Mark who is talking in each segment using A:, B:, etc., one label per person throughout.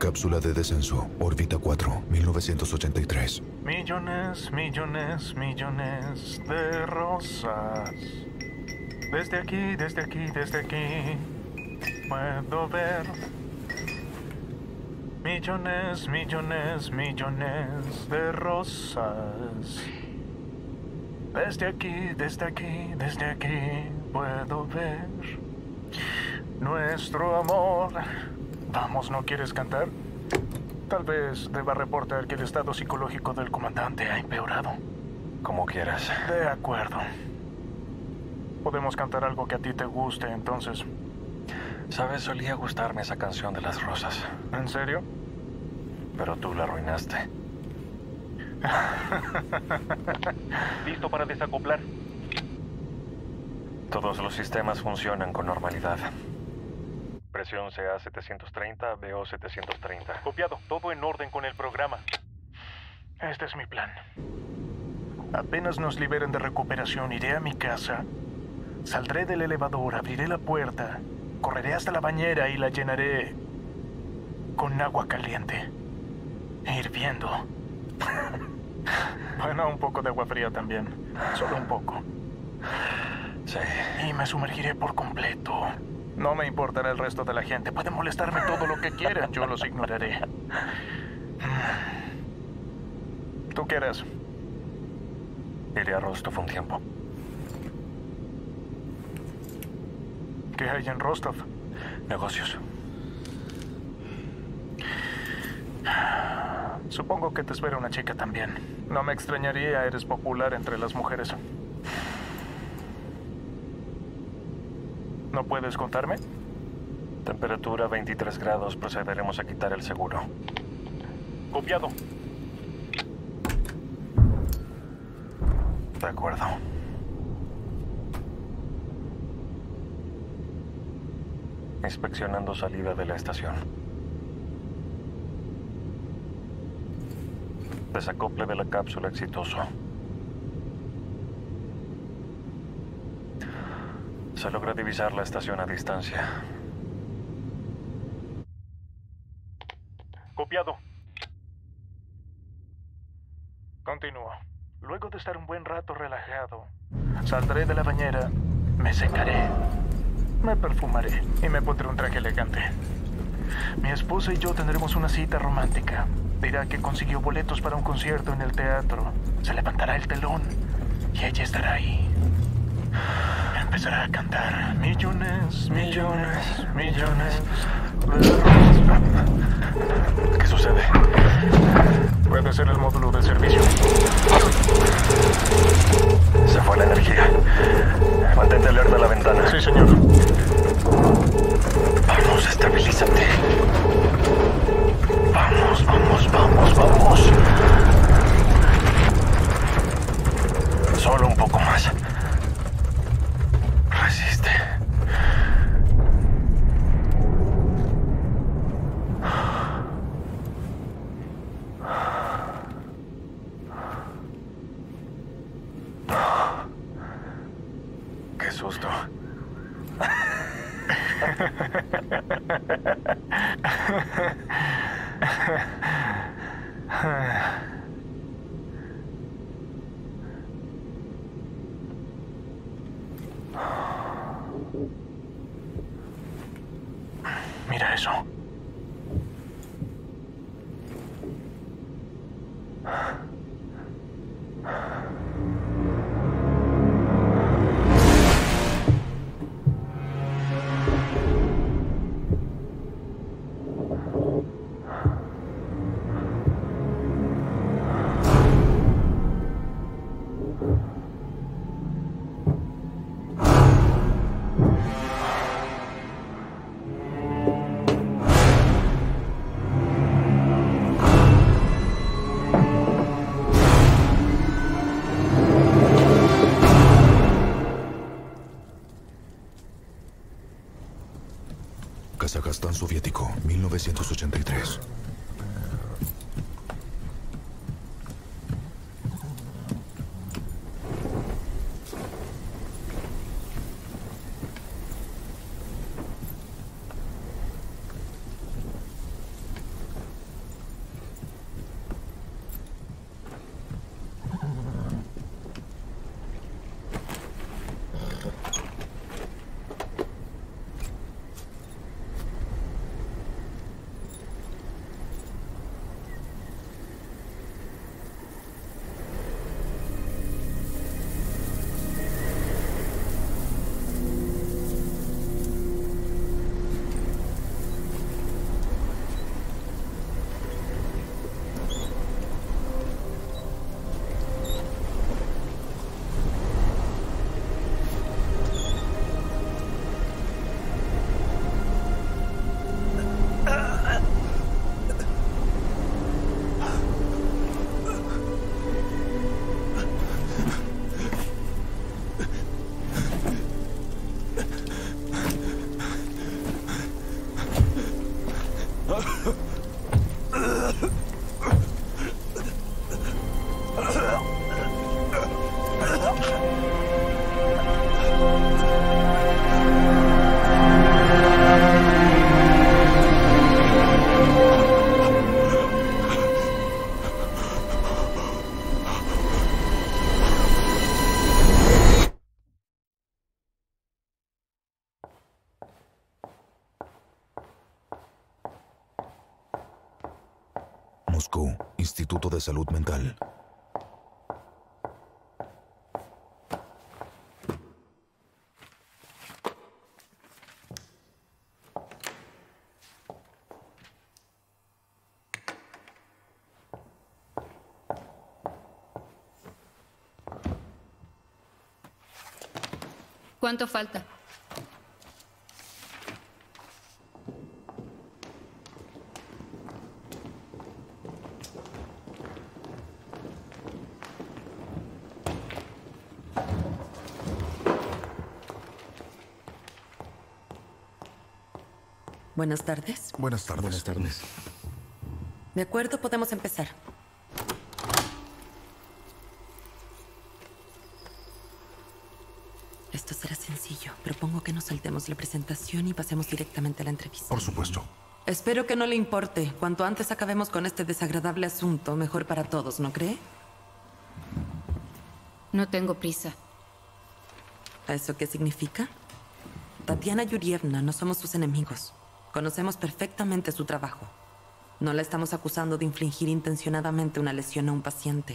A: Cápsula de descenso, órbita 4, 1983.
B: Millones, millones, millones de rosas. Desde aquí, desde aquí, desde aquí, puedo ver millones, millones, millones de rosas. Desde aquí, desde aquí, desde aquí, puedo ver nuestro amor. Vamos, ¿no quieres cantar? Tal vez deba reportar que el estado psicológico del comandante ha empeorado.
C: Como quieras.
B: De acuerdo. Podemos cantar algo que a ti te guste, entonces.
C: Sabes, solía gustarme esa canción de las rosas.
B: ¿En serio?
C: Pero tú la arruinaste.
B: Listo para desacoplar.
C: Todos los sistemas funcionan con normalidad. Presión CA 730, BO 730.
B: Copiado. Todo en orden con el programa. Este es mi plan. Apenas nos liberen de recuperación, iré a mi casa. Saldré del elevador, abriré la puerta, correré hasta la bañera y la llenaré con agua caliente. Hirviendo. Bueno, un poco de agua fría también. Solo un poco.
C: Sí.
B: Y me sumergiré por completo. No me importará el resto de la gente. Pueden molestarme todo lo que quieran. Yo los ignoraré. ¿Tú qué harás?
C: Iré a Rostov un tiempo.
B: ¿Qué hay en Rostov?
C: Negocios.
B: Supongo que te espera una chica también. No me extrañaría, eres popular entre las mujeres. ¿No puedes contarme?
C: Temperatura 23 grados. Procederemos a quitar el seguro.
B: Copiado.
C: De acuerdo. Inspeccionando salida de la estación. Desacople de la cápsula exitoso. Se logra divisar la estación a distancia.
B: Copiado. Continúo. Luego de estar un buen rato relajado, saldré de la bañera, me secaré, me perfumaré y me pondré un traje elegante. Mi esposa y yo tendremos una cita romántica. Dirá que consiguió boletos para un concierto en el teatro. Se levantará el telón y ella estará ahí. Empezará a cantar millones, millones, millones de rosas.
C: ¿Qué sucede?
B: Puede ser el módulo de servicio.
C: Se fue la energía. Mantente alerta a la ventana.
B: Sí, señor.
C: Vamos, estabilízate. Vamos, vamos, vamos, vamos. Solo un poco más. Resiste. Qué susto.
B: Mira eso.
A: Kazajstán soviético, 1983. Instituto de Salud Mental.
D: ¿Cuánto falta?
E: Buenas tardes.
A: Buenas tardes.
F: Buenas tardes.
E: De acuerdo, podemos empezar. Esto será sencillo. Propongo que nos saltemos la presentación y pasemos directamente a la entrevista.
A: Por supuesto.
E: Espero que no le importe. Cuanto antes acabemos con este desagradable asunto, mejor para todos, ¿no cree?
D: No tengo prisa.
E: ¿Eso qué significa? Tatiana Yurievna, no somos sus enemigos. Conocemos perfectamente su trabajo. No la estamos acusando de infligir intencionadamente una lesión a un paciente.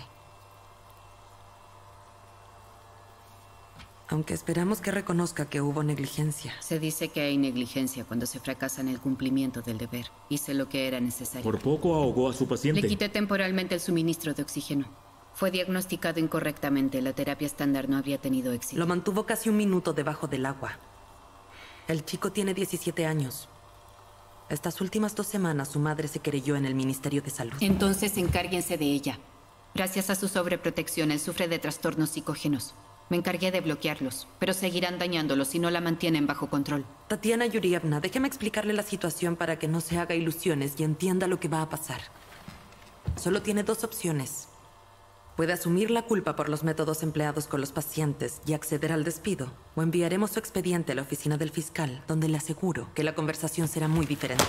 E: Aunque esperamos que reconozca que hubo negligencia.
D: Se dice que hay negligencia cuando se fracasa en el cumplimiento del deber. Hice lo que era necesario.
F: Por poco ahogó a su paciente.
D: Le quité temporalmente el suministro de oxígeno. Fue diagnosticado incorrectamente. La terapia estándar no había tenido éxito.
E: Lo mantuvo casi un minuto debajo del agua. El chico tiene 17 años. Estas últimas 2 semanas su madre se querelló en el Ministerio de Salud.
D: Entonces encárguense de ella. Gracias a su sobreprotección, él sufre de trastornos psicógenos. Me encargué de bloquearlos, pero seguirán dañándolos si no la mantienen bajo control.
E: Tatiana Yurievna, déjeme explicarle la situación para que no se haga ilusiones y entienda lo que va a pasar. Solo tiene 2 opciones. Puede asumir la culpa por los métodos empleados con los pacientes y acceder al despido, o enviaremos su expediente a la oficina del fiscal, donde le aseguro que la conversación será muy diferente.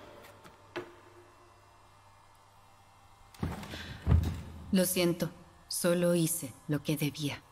D: Lo siento, solo hice lo que debía.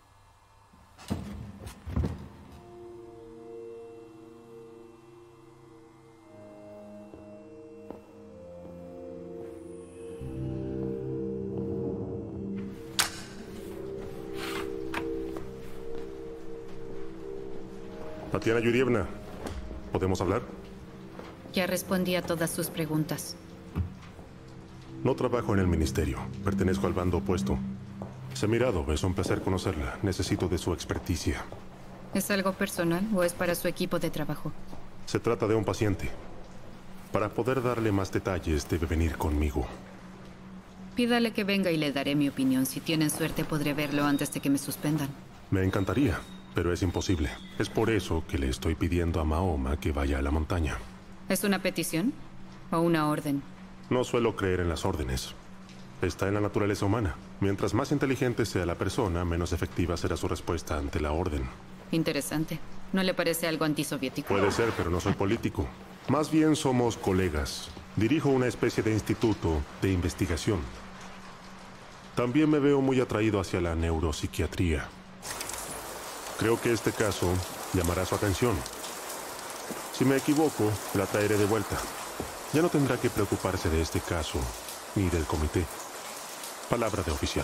G: Tatiana Yurievna, ¿podemos hablar?
D: Ya respondí a todas sus preguntas.
G: No trabajo en el ministerio. Pertenezco al bando opuesto. Semirado, es un placer conocerla. Necesito de su experticia.
D: ¿Es algo personal o es para su equipo de trabajo?
G: Se trata de un paciente. Para poder darle más detalles, debe venir conmigo.
D: Pídale que venga y le daré mi opinión. Si tienen suerte, podré verlo antes de que me suspendan.
G: Me encantaría, pero es imposible. Es por eso que le estoy pidiendo a Mahoma que vaya a la montaña.
D: ¿Es una petición o una orden?
G: No suelo creer en las órdenes. Está en la naturaleza humana. Mientras más inteligente sea la persona, menos efectiva será su respuesta ante la orden.
D: Interesante. ¿No le parece algo antisoviético?
G: Puede ser, pero no soy político. Más bien somos colegas. Dirijo una especie de instituto de investigación. También me veo muy atraído hacia la neuropsiquiatría. Creo que este caso llamará su atención. Si me equivoco, la traeré de vuelta. Ya no tendrá que preocuparse de este caso, ni del comité. Palabra de oficial.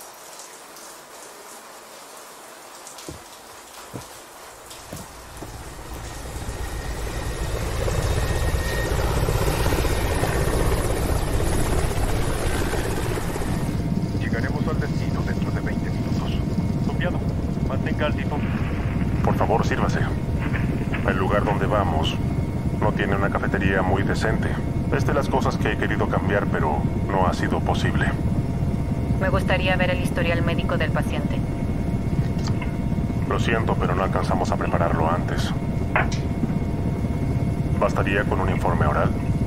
C: Llegaremos al destino dentro de 20 minutos. Sofiado, mantenga altitud.
G: Por favor, sírvase. El lugar donde vamos no tiene una cafetería muy decente. Es de las cosas que he querido cambiar, pero no ha sido posible.
D: Me gustaría ver el historial médico del paciente.
G: Lo siento, pero no alcanzamos a prepararlo antes. ¿Bastaría con un informe oral?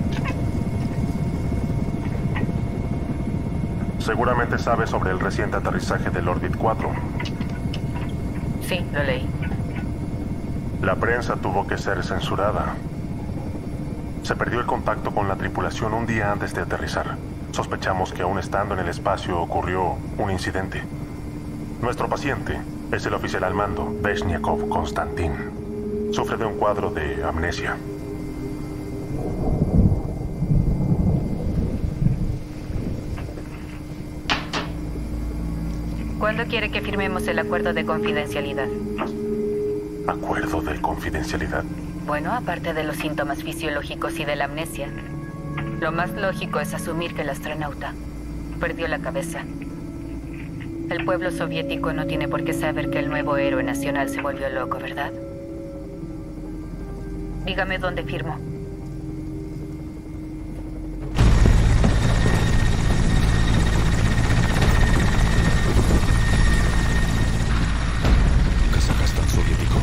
G: Seguramente sabe sobre el reciente aterrizaje del Orbit 4.
D: Sí, lo leí.
G: La prensa tuvo que ser censurada. Se perdió el contacto con la tripulación un día antes de aterrizar. Sospechamos que aún estando en el espacio ocurrió un incidente. Nuestro paciente es el oficial al mando, Bezhnyakov Konstantin. Sufre de un cuadro de amnesia.
D: ¿Cuándo quiere que firmemos el acuerdo de confidencialidad?
G: ¿Acuerdo de confidencialidad?
D: Bueno, aparte de los síntomas fisiológicos y de la amnesia, lo más lógico es asumir que el astronauta perdió la cabeza. El pueblo soviético no tiene por qué saber que el nuevo héroe nacional se volvió loco, ¿verdad? Dígame dónde firmo.
A: Kazajstán soviético.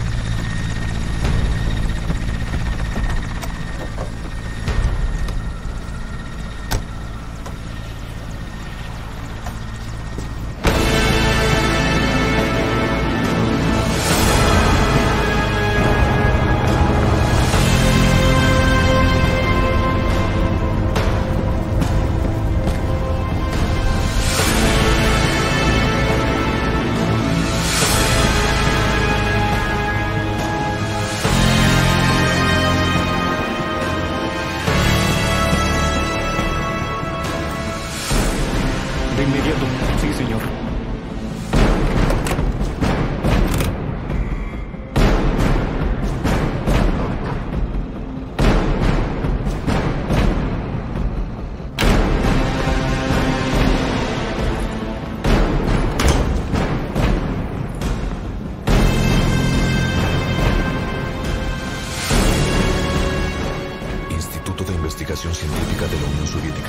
F: De inmediato. Sí, señor.
A: Instituto de Investigación Científica de la Unión Soviética.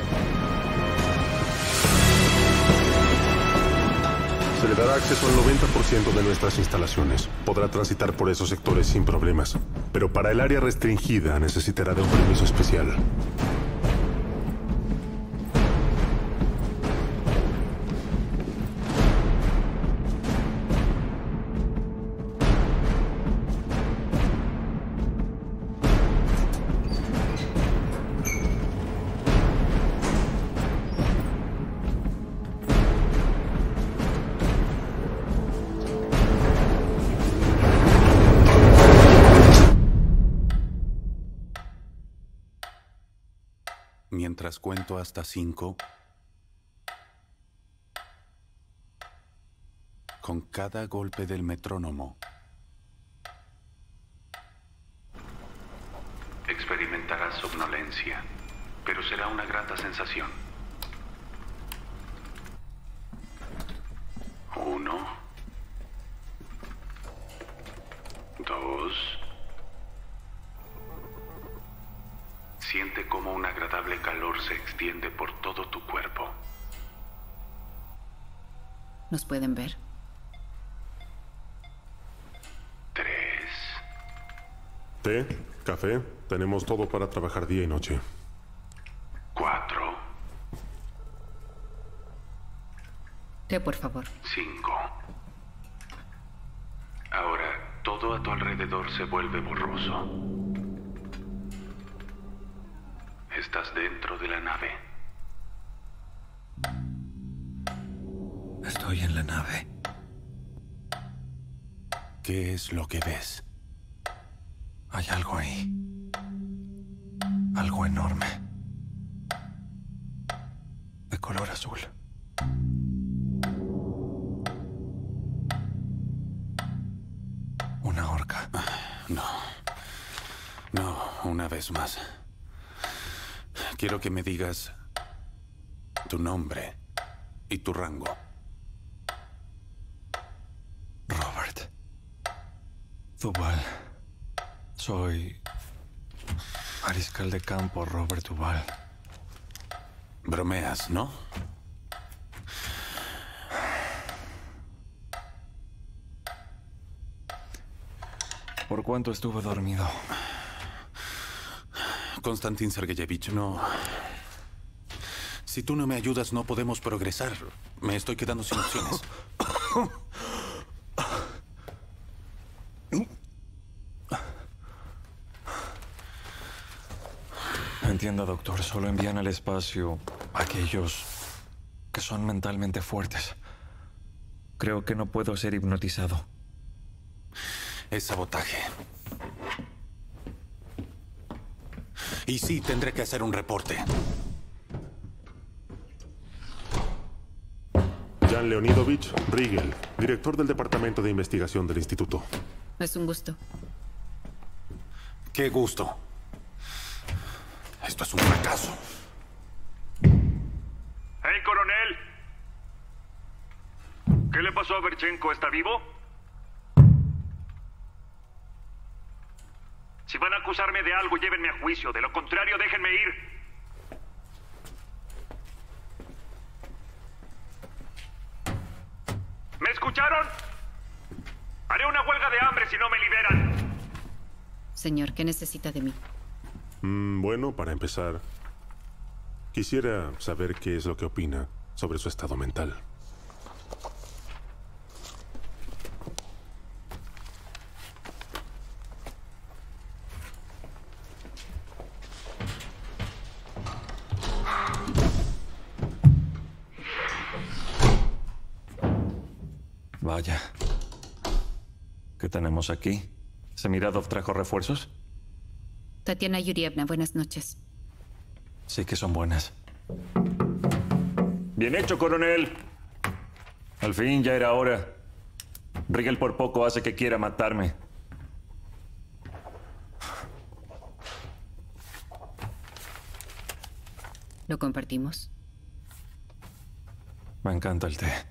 G: Se le dará acceso al 90% de nuestras instalaciones. Podrá transitar por esos sectores sin problemas. Pero para el área restringida necesitará de un permiso especial.
H: Mientras cuento hasta 5, con cada golpe del metrónomo, experimentarás somnolencia, pero será una grata sensación. 1, 2. Siente cómo un agradable calor se extiende por todo tu cuerpo.
D: ¿Nos pueden ver?
H: 3.
G: ¿Té? ¿Café? Tenemos todo para trabajar día y noche.
H: 4.
D: Té, por favor.
H: 5. Ahora, todo a tu alrededor se vuelve borroso. Estás dentro de la nave.
I: Estoy en la nave.
H: ¿Qué es lo que ves?
I: Hay algo ahí. Algo enorme. De color azul. Una orca.
H: No. No, una vez más. Quiero que me digas tu nombre y tu rango.
I: Robert Duvall. Soy mariscal de campo Robert Duvall.
H: Bromeas, ¿no?
I: ¿Por cuánto estuve dormido?
H: Konstantin Sergeyevich, no. Si tú no me ayudas, no podemos progresar. Me estoy quedando sin opciones.
I: Entienda, doctor. Solo envían al espacio a aquellos que son mentalmente fuertes. Creo que no puedo ser hipnotizado.
H: Es sabotaje. Y sí, tendré que hacer un reporte.
G: Jan Leonidovich Riegel, director del Departamento de Investigación del Instituto.
D: Es un gusto.
J: ¡Qué gusto! Esto es un fracaso.
C: ¡Hey, coronel! ¿Qué le pasó a Berchenko? ¿Está vivo? Si van a acusarme de algo, llévenme a juicio. De lo contrario, déjenme ir. ¿Me escucharon? Haré una huelga de hambre si no me liberan.
D: Señor, ¿qué necesita de mí?
G: Bueno, para empezar, quisiera saber qué es lo que opina sobre su estado mental.
I: Vaya. ¿Qué tenemos aquí? ¿Semiradov trajo refuerzos?
D: Tatiana Yurievna, buenas noches.
I: Sí que son buenas. Bien hecho, coronel. Al fin, ya era hora. Riegel por poco hace que quiera matarme.
D: ¿Lo compartimos?
I: Me encanta el té.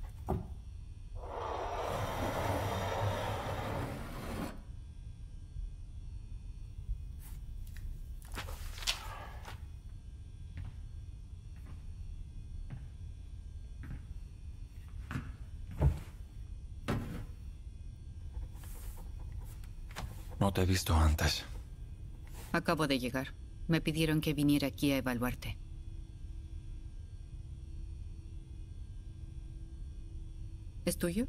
I: No te he visto antes.
D: Acabo de llegar. Me pidieron que viniera aquí a evaluarte. ¿Es tuyo?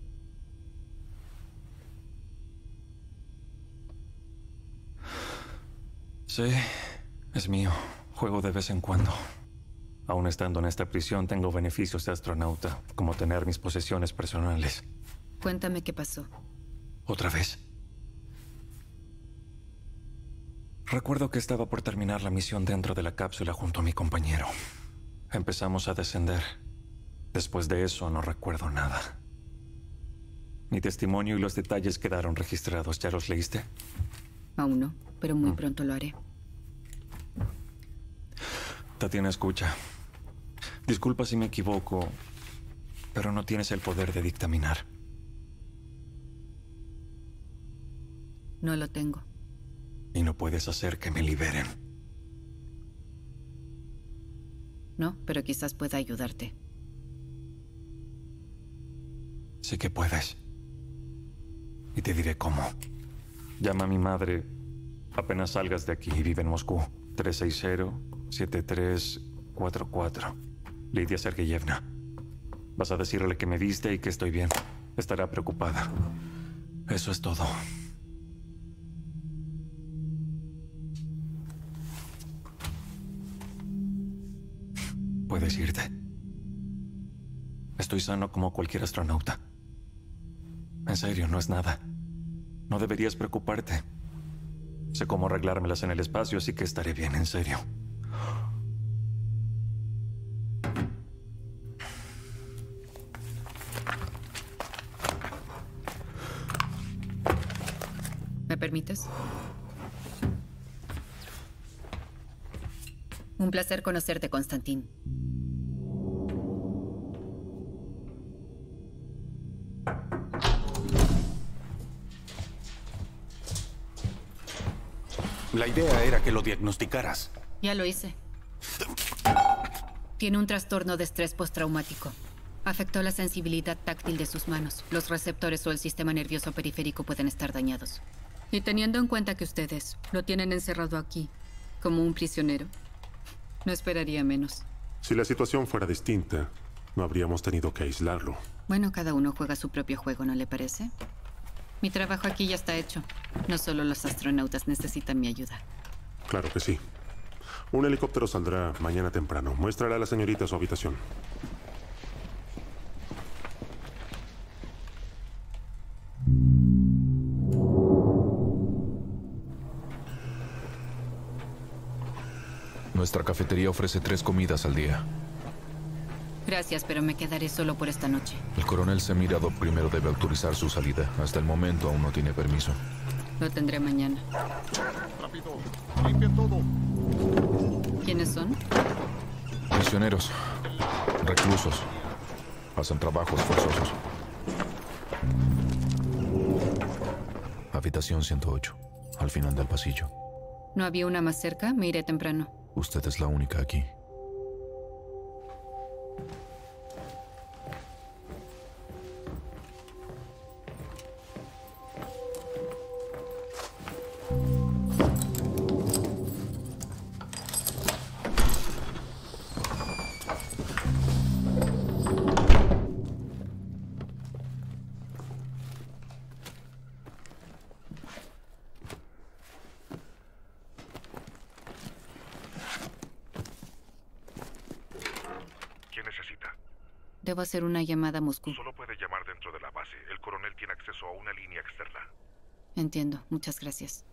I: Sí, es mío. Juego de vez en cuando. Aún estando en esta prisión, tengo beneficios de astronauta, como tener mis posesiones personales.
D: Cuéntame qué pasó.
I: ¿Otra vez? Recuerdo que estaba por terminar la misión dentro de la cápsula junto a mi compañero. Empezamos a descender. Después de eso no recuerdo nada. Mi testimonio y los detalles quedaron registrados. ¿Ya los leíste?
D: Aún no, pero muy pronto lo haré.
I: Tatiana, escucha. Disculpa si me equivoco, pero no tienes el poder de dictaminar.
D: No lo tengo.
I: Y no puedes hacer que me liberen.
D: No, pero quizás pueda ayudarte.
I: Sí que puedes. Y te diré cómo. Llama a mi madre apenas salgas de aquí y vive en Moscú. 360-7344. Lidia Sergeyevna. Vas a decirle que me viste y que estoy bien. Estará preocupada. Eso es todo. Puedes irte. Estoy sano como cualquier astronauta. En serio, no es nada. No deberías preocuparte. Sé cómo arreglármelas en el espacio, así que estaré bien, en serio.
D: ¿Me permites? Un placer conocerte, Konstantin.
J: La idea era que lo diagnosticaras.
D: Ya lo hice. Tiene un trastorno de estrés postraumático. Afectó la sensibilidad táctil de sus manos. Los receptores o el sistema nervioso periférico pueden estar dañados. Y teniendo en cuenta que ustedes lo tienen encerrado aquí, como un prisionero, no esperaría menos.
G: Si la situación fuera distinta, no habríamos tenido que aislarlo.
D: Bueno, cada uno juega su propio juego, ¿no le parece? Mi trabajo aquí ya está hecho. No solo los astronautas necesitan mi ayuda.
G: Claro que sí. Un helicóptero saldrá mañana temprano. Muéstrale a la señorita su habitación.
A: Nuestra cafetería ofrece 3 comidas al día.
D: Gracias, pero me quedaré solo por esta noche.
A: El coronel Semiradov primero debe autorizar su salida. Hasta el momento aún no tiene permiso.
D: Lo tendré mañana.
A: Rápido, limpien todo.
D: ¿Quiénes son?
A: Misioneros, reclusos. Hacen trabajos forzosos. Habitación 108, al final del pasillo.
D: ¿No había una más cerca? Me iré temprano.
A: Usted es la única aquí.
D: Debo hacer una llamada a Moscú.
K: Solo puede llamar dentro de la base. El coronel tiene acceso a una línea externa.
D: Entiendo. Muchas gracias.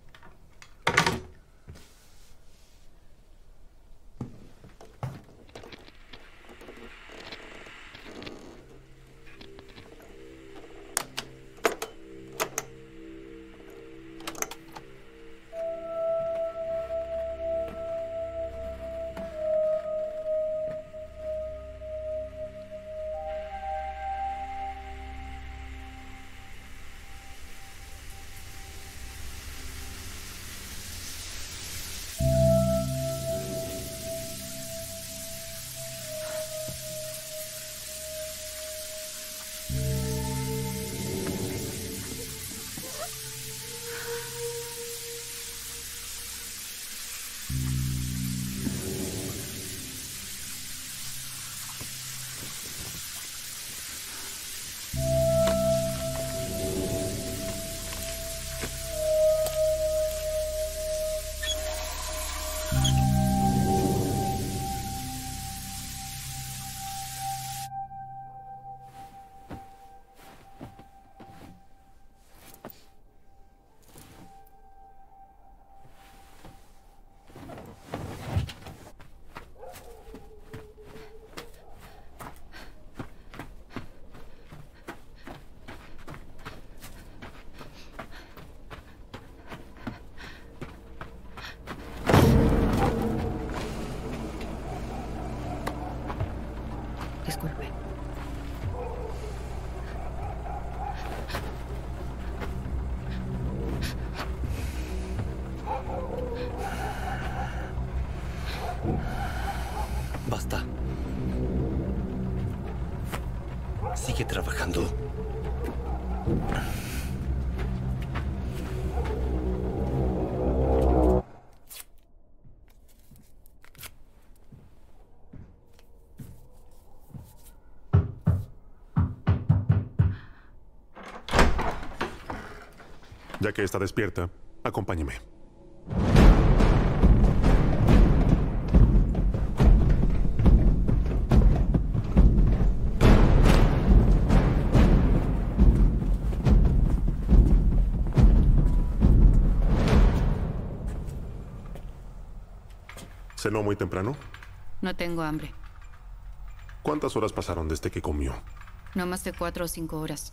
D: Disculpe.
L: Basta. Sigue trabajando.
G: Ya que está despierta, acompáñeme. ¿Cenó muy temprano?
D: No tengo hambre.
G: ¿Cuántas horas pasaron desde que comió?
D: No más de 4 o 5 horas.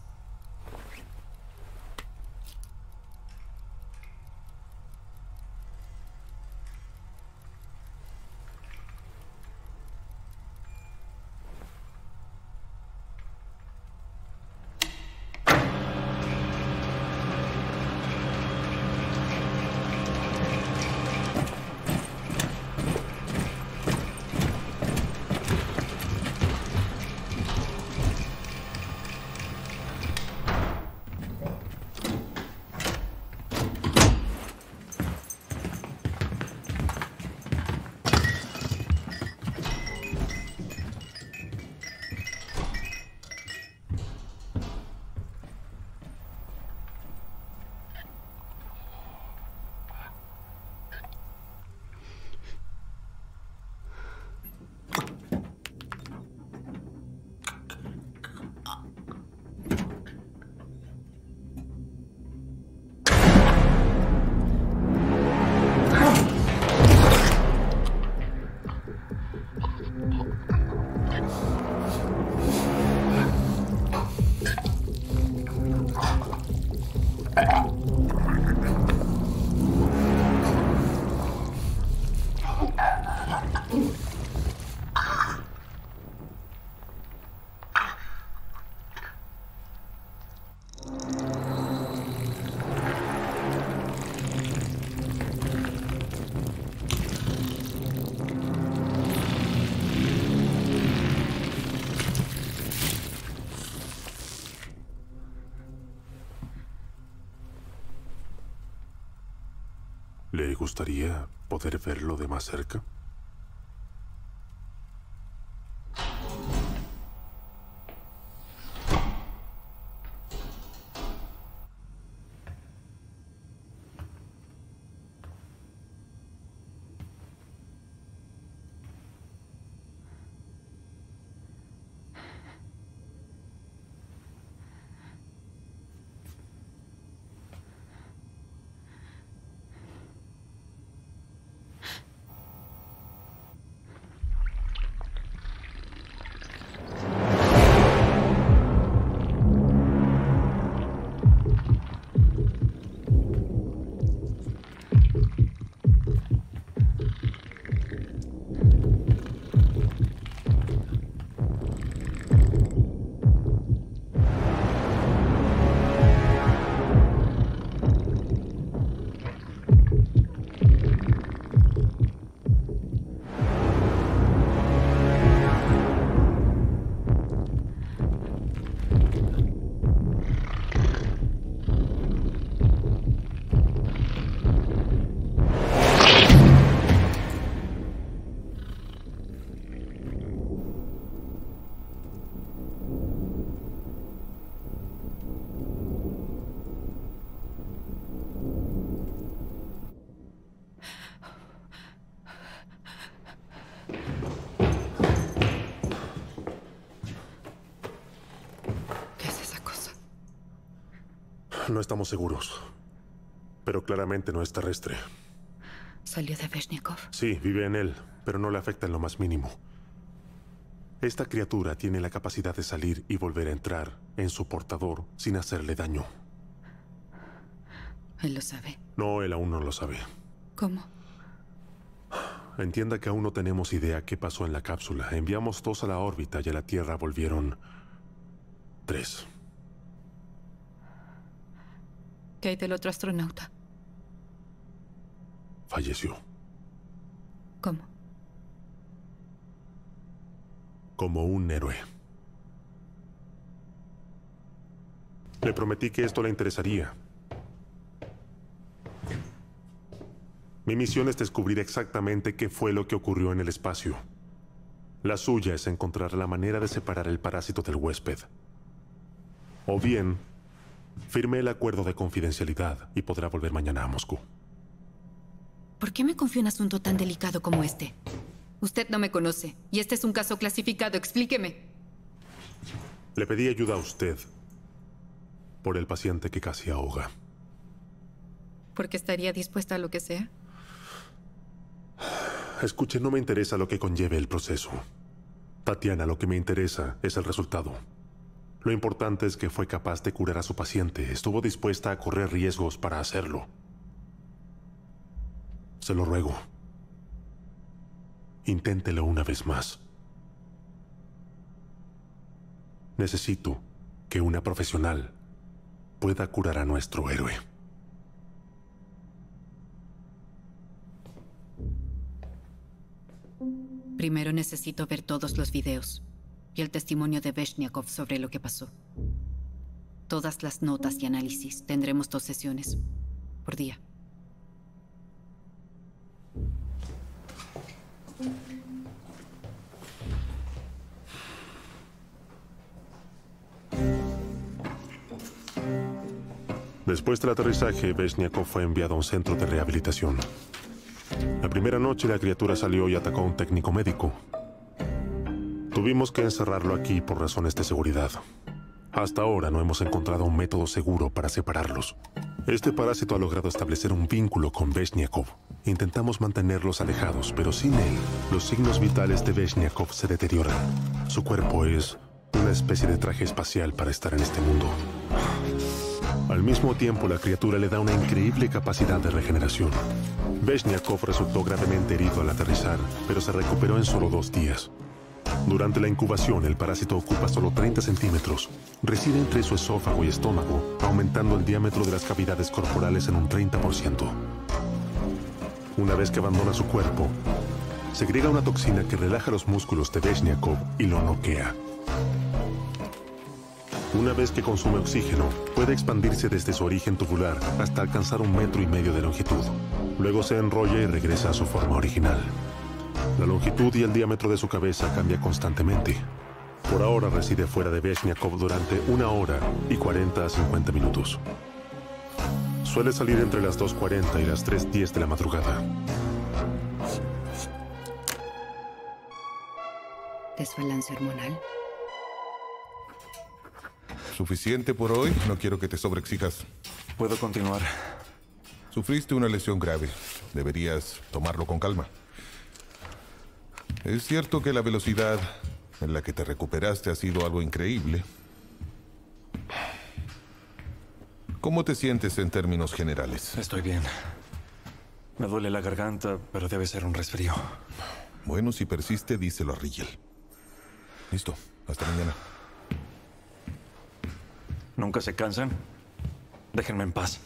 G: ¿Le gustaría poder verlo de más cerca? No estamos seguros. Pero claramente no es terrestre.
D: ¿Salió de Veshniakov?
G: Sí, vive en él, pero no le afecta en lo más mínimo. Esta criatura tiene la capacidad de salir y volver a entrar en su portador sin hacerle daño.
D: ¿Él lo sabe?
G: No, él aún no lo sabe.
D: ¿Cómo?
G: Entienda que aún no tenemos idea qué pasó en la cápsula. Enviamos 2 a la órbita y a la Tierra volvieron 3.
D: ¿Qué hay del otro astronauta?
G: Falleció.
D: ¿Cómo?
G: Como un héroe. Le prometí que esto le interesaría. Mi misión es descubrir exactamente qué fue lo que ocurrió en el espacio. La suya es encontrar la manera de separar el parásito del huésped. O bien, firme el acuerdo de confidencialidad y podrá volver mañana a Moscú.
D: ¿Por qué me confía en un asunto tan delicado como este? Usted no me conoce, y este es un caso clasificado. Explíqueme.
G: Le pedí ayuda a usted por el paciente que casi ahoga.
D: ¿Por qué estaría dispuesta a lo que sea?
G: Escuche, no me interesa lo que conlleve el proceso. Tatiana, lo que me interesa es el resultado. Lo importante es que fue capaz de curar a su paciente. Estuvo dispuesta a correr riesgos para hacerlo. Se lo ruego. Inténtelo una vez más. Necesito que una profesional pueda curar a nuestro héroe.
D: Primero necesito ver todos los videos y el testimonio de Veshniakov sobre lo que pasó. Todas las notas y análisis. Tendremos 2 sesiones por día.
G: Después del aterrizaje, Veshniakov fue enviado a un centro de rehabilitación. La primera noche la criatura salió y atacó a un técnico médico. Tuvimos que encerrarlo aquí por razones de seguridad. Hasta ahora no hemos encontrado un método seguro para separarlos. Este parásito ha logrado establecer un vínculo con Veshniakov. Intentamos mantenerlos alejados, pero sin él, los signos vitales de Veshniakov se deterioran. Su cuerpo es una especie de traje espacial para estar en este mundo. Al mismo tiempo, la criatura le da una increíble capacidad de regeneración. Veshniakov resultó gravemente herido al aterrizar, pero se recuperó en solo 2 días. Durante la incubación, el parásito ocupa solo 30 centímetros. Reside entre su esófago y estómago, aumentando el diámetro de las cavidades corporales en un 30%. Una vez que abandona su cuerpo, segrega una toxina que relaja los músculos de Veshniakov y lo noquea. Una vez que consume oxígeno, puede expandirse desde su origen tubular hasta alcanzar 1,5 metros de longitud. Luego se enrolla y regresa a su forma original. La longitud y el diámetro de su cabeza cambia constantemente. Por ahora reside fuera de Veshniakov durante 1 hora y 40 a 50 minutos. Suele salir entre las 2:40 y las 3:10 de la madrugada.
D: ¿Desbalance hormonal?
M: Suficiente por hoy. No quiero que te sobreexijas.
I: Puedo continuar.
M: Sufriste una lesión grave. Deberías tomarlo con calma. Es cierto que la velocidad en la que te recuperaste ha sido algo increíble. ¿Cómo te sientes en términos generales?
I: Estoy bien. Me duele la garganta, pero debe ser un resfrío.
M: Bueno, si persiste, díselo a Rigel. Listo. Hasta mañana.
I: ¿Nunca se cansan? Déjenme en paz.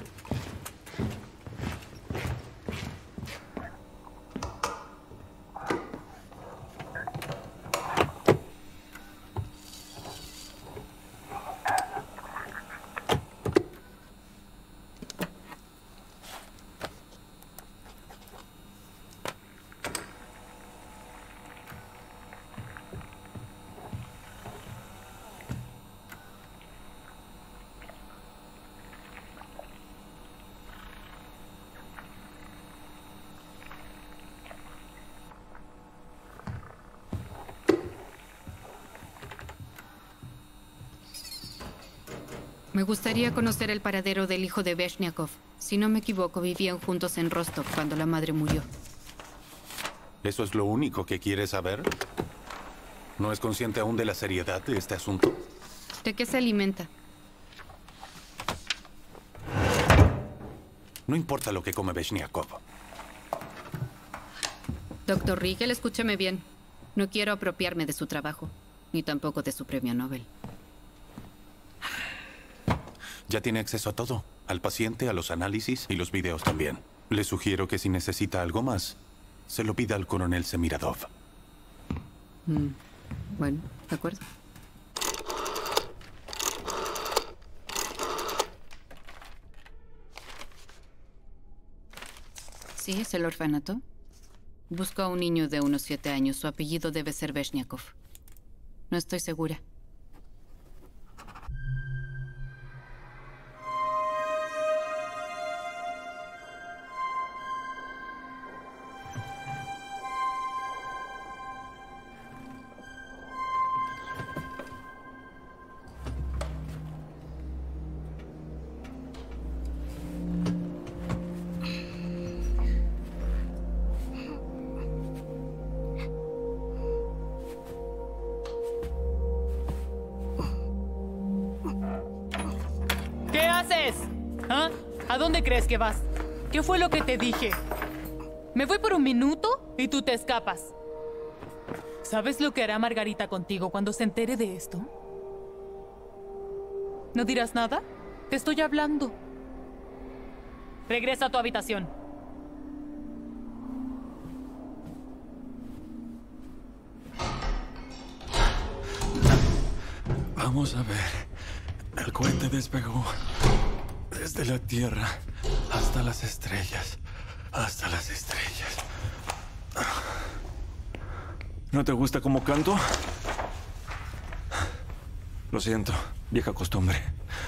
N: Me gustaría conocer el paradero del hijo de Veshniakov. Si no me equivoco, vivían juntos en Rostov cuando la madre murió.
J: ¿Eso es lo único que quieres saber? ¿No es consciente aún de la seriedad de este asunto?
N: ¿De qué se alimenta?
J: No importa lo que come Veshniakov.
N: Dr. Rigel, escúcheme bien. No quiero apropiarme de su trabajo, ni tampoco de su premio Nobel.
J: Ya tiene acceso a todo. Al paciente, a los análisis y los videos también. Le sugiero que si necesita algo más, se lo pida al coronel Semiradov.
N: Bueno, de acuerdo. Sí, es el orfanato. Busco a un niño de unos 7 años. Su apellido debe ser Veshniakov. No estoy segura.
O: ¿A dónde crees que vas? ¿Qué fue lo que te dije? Me voy por un minuto y tú te escapas. ¿Sabes lo que hará Margarita contigo cuando se entere de esto? ¿No dirás nada? Te estoy hablando. Regresa a tu habitación.
I: Vamos a ver. El cohete despegó desde la Tierra hasta las estrellas. Hasta las estrellas. ¿No te gusta cómo canto? Lo siento, vieja costumbre.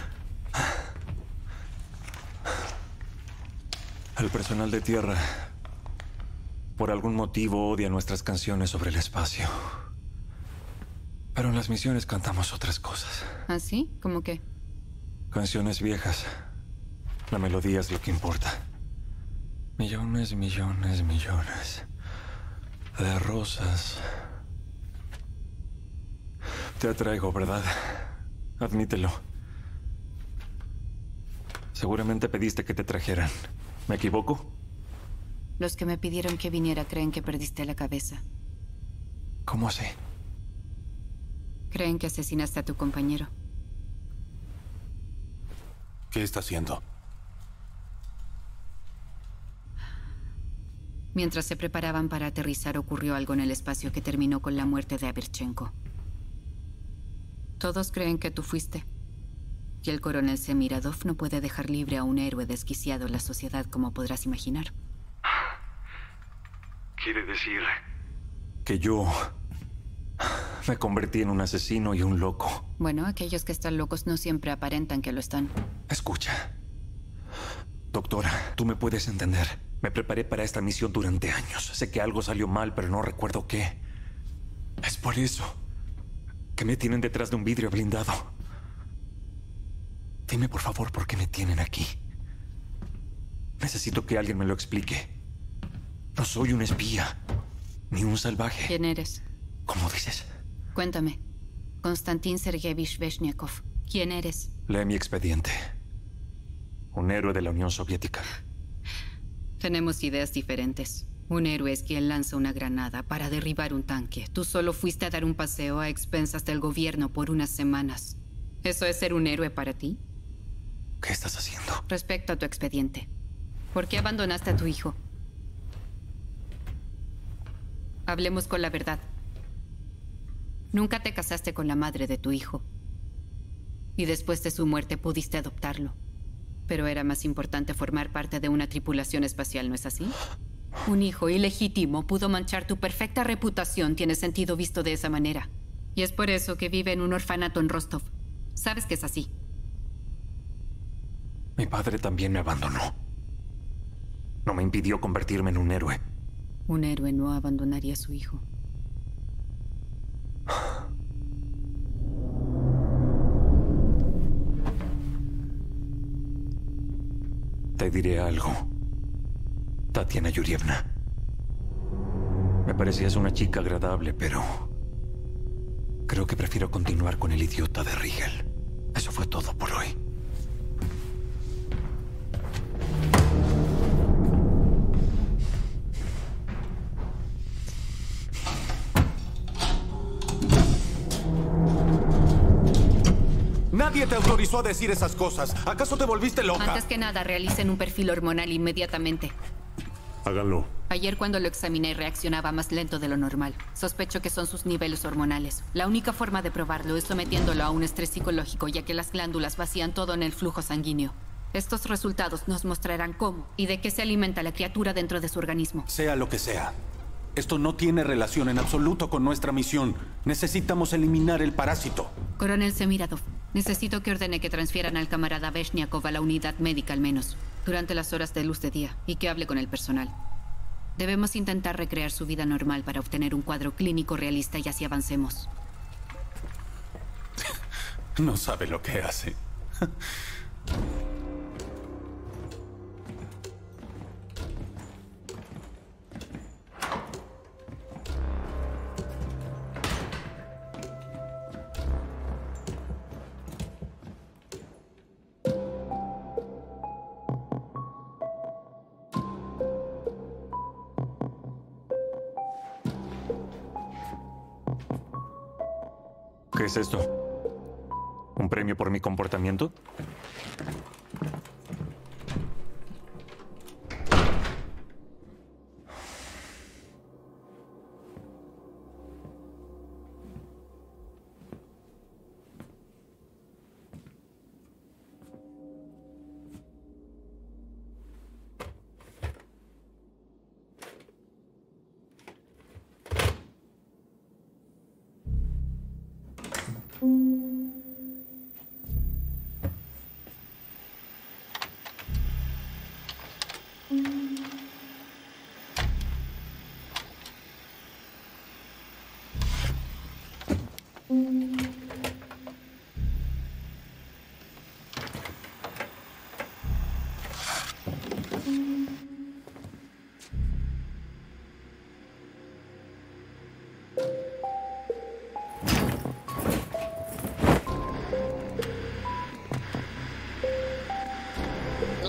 I: El personal de Tierra, por algún motivo, odia nuestras canciones sobre el espacio. Pero en las misiones cantamos otras cosas.
N: ¿Ah, sí? ¿Cómo qué?
I: Canciones viejas. La melodía es lo que importa. Millones, millones, millones de rosas. Te atraigo, ¿verdad? Admítelo. Seguramente pediste que te trajeran. ¿Me equivoco?
N: Los que me pidieron que viniera creen que perdiste la cabeza.
I: ¿Cómo así?
N: Creen que asesinaste a tu compañero.
J: ¿Qué está haciendo?
N: Mientras se preparaban para aterrizar, ocurrió algo en el espacio que terminó con la muerte de Averchenko. Todos creen que tú fuiste. Y el coronel Semiradov no puede dejar libre a un héroe desquiciado en la sociedad, como podrás imaginar.
H: ¿Quiere decir?
I: Que yo me convertí en un asesino y un loco.
N: Bueno, aquellos que están locos no siempre aparentan que lo están.
I: Escucha. Doctora, tú me puedes entender. Me preparé para esta misión durante años. Sé que algo salió mal, pero no recuerdo qué. Es por eso que me tienen detrás de un vidrio blindado. Dime, por favor, por qué me tienen aquí. Necesito que alguien me lo explique. No soy un espía, ni un salvaje.
N: ¿Quién eres?
I: ¿Cómo dices?
N: Cuéntame. Konstantin Sergeyevich Sveshniakov. ¿Quién eres?
I: Lee mi expediente. Un héroe de la Unión Soviética.
N: Tenemos ideas diferentes. Un héroe es quien lanza una granada para derribar un tanque. Tú solo fuiste a dar un paseo a expensas del gobierno por unas semanas. ¿Eso es ser un héroe para ti?
I: ¿Qué estás haciendo?
N: Respecto a tu expediente. ¿Por qué abandonaste a tu hijo? Hablemos con la verdad. Nunca te casaste con la madre de tu hijo. Y después de su muerte pudiste adoptarlo. Pero era más importante formar parte de una tripulación espacial, ¿no es así? Un hijo ilegítimo pudo manchar tu perfecta reputación. Tiene sentido visto de esa manera. Y es por eso que vive en un orfanato en Rostov. Sabes que es así.
I: Mi padre también me abandonó. No me impidió convertirme en un héroe.
N: Un héroe no abandonaría a su hijo.
I: Te diré algo, Tatiana Yurievna. Me parecías una chica agradable, pero creo que prefiero continuar con el idiota de Rigel. Eso fue todo por hoy.
J: Nadie te autorizó a decir esas cosas. ¿Acaso te volviste loca?
N: Antes que nada, realicen un perfil hormonal inmediatamente.
G: Háganlo.
N: Ayer cuando lo examiné reaccionaba más lento de lo normal. Sospecho que son sus niveles hormonales. La única forma de probarlo es sometiéndolo a un estrés psicológico, ya que las glándulas vacían todo en el flujo sanguíneo. Estos resultados nos mostrarán cómo y de qué se alimenta la criatura dentro de su organismo.
J: Sea lo que sea. Esto no tiene relación en absoluto con nuestra misión. Necesitamos eliminar el parásito.
N: Coronel Semiradov, necesito que ordene que transfieran al camarada Sveshniakov a la unidad médica al menos, durante las horas de luz de día, y que hable con el personal. Debemos intentar recrear su vida normal para obtener un cuadro clínico realista y así avancemos.
J: No sabe lo que hace.
I: ¿Qué es esto? ¿Un premio por mi comportamiento?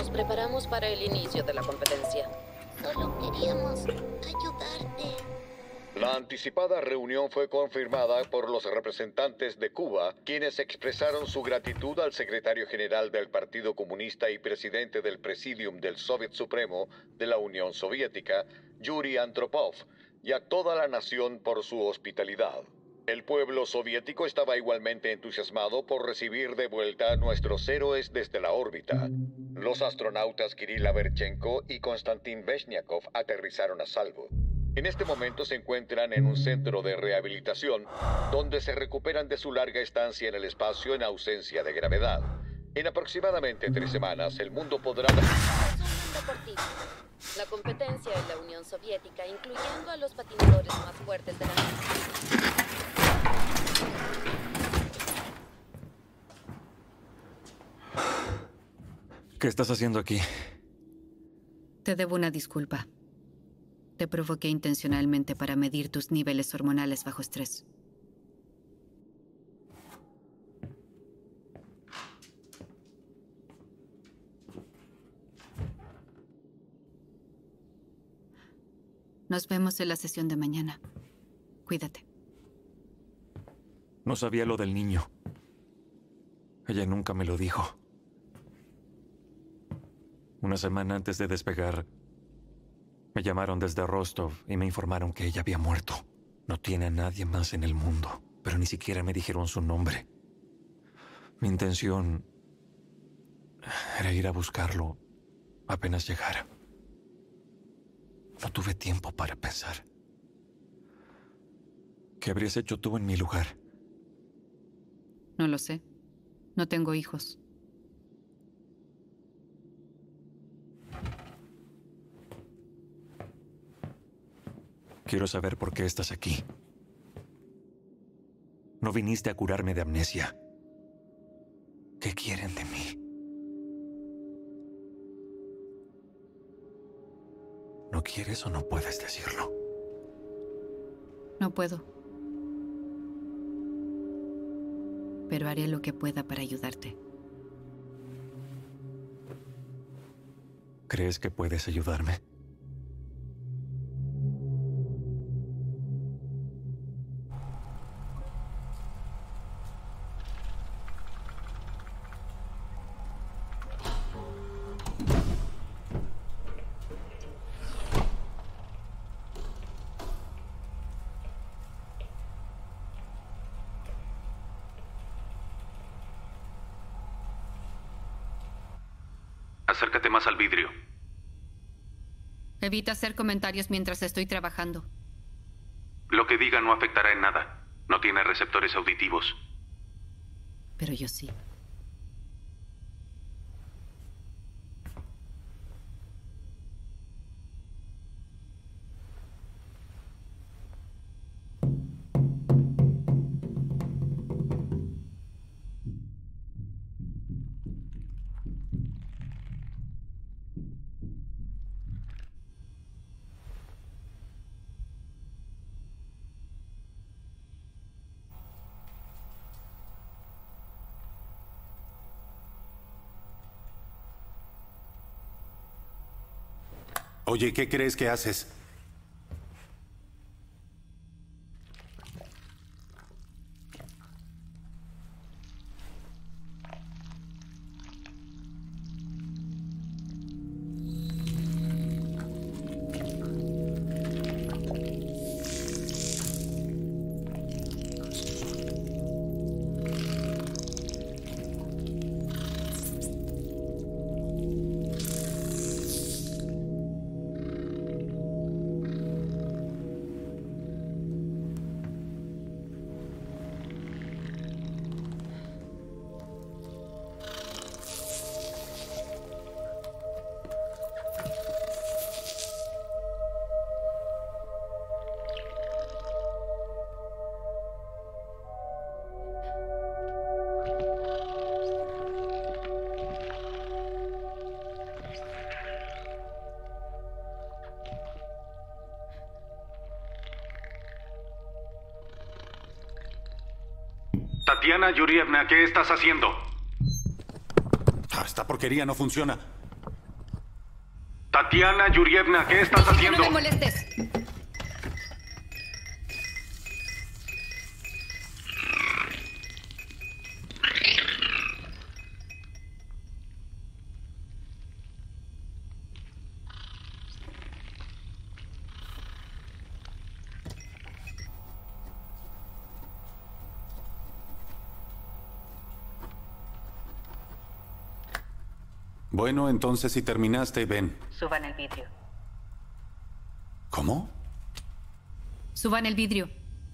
P: nos preparamos para el inicio de la competencia.
Q: Solo queríamos ayudarte.
R: La anticipada reunión fue confirmada por los representantes de Cuba, quienes expresaron su gratitud al secretario general del Partido Comunista y presidente del Presidium del Soviet Supremo de la Unión Soviética, Yuri Andropov, y a toda la nación por su hospitalidad. El pueblo soviético estaba igualmente entusiasmado por recibir de vuelta a nuestros héroes desde la órbita. Los astronautas Kirill Averchenko y Konstantin Veshniakov aterrizaron a salvo. En este momento se encuentran en un centro de rehabilitación donde se recuperan de su larga estancia en el espacio en ausencia de gravedad. En aproximadamente 3 semanas, el mundo podrá...
P: Deportivo. La competencia en la Unión Soviética, incluyendo a los patinadores más fuertes de la nación.
I: ¿Qué estás haciendo aquí?
N: Te debo una disculpa. Te provoqué intencionalmente para medir tus niveles hormonales bajo estrés. Nos vemos en la sesión de mañana. Cuídate.
I: No sabía lo del niño. Ella nunca me lo dijo. Una semana antes de despegar, me llamaron desde Rostov y me informaron que ella había muerto. No tiene a nadie más en el mundo, pero ni siquiera me dijeron su nombre. Mi intención era ir a buscarlo apenas llegara. No tuve tiempo para pensar. ¿Qué habrías hecho tú en mi lugar?
N: No lo sé. No tengo hijos.
I: Quiero saber por qué estás aquí. No viniste a curarme de amnesia. ¿Qué quieren de mí? ¿No quieres o no puedes decirlo?
N: No puedo. Pero haré lo que pueda para ayudarte.
I: ¿Crees que puedes ayudarme?
H: Acércate más al vidrio.
N: Evita hacer comentarios mientras estoy trabajando.
H: Lo que diga no afectará en nada. No tiene receptores auditivos.
N: Pero yo sí.
J: Oye, ¿qué crees que haces?
H: Tatiana Yurievna, ¿qué estás haciendo?
J: Esta porquería no funciona.
H: Tatiana Yurievna, ¿qué estás haciendo?
N: ¡No me molestes!
J: Bueno, entonces si terminaste, ven.
D: Suban el vidrio.
J: ¿Cómo?
N: Suban el vidrio.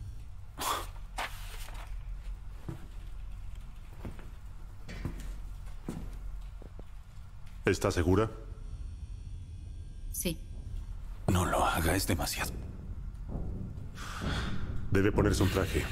G: ¿Está segura?
N: Sí.
J: No lo haga, es demasiado.
G: Debe ponerse un traje.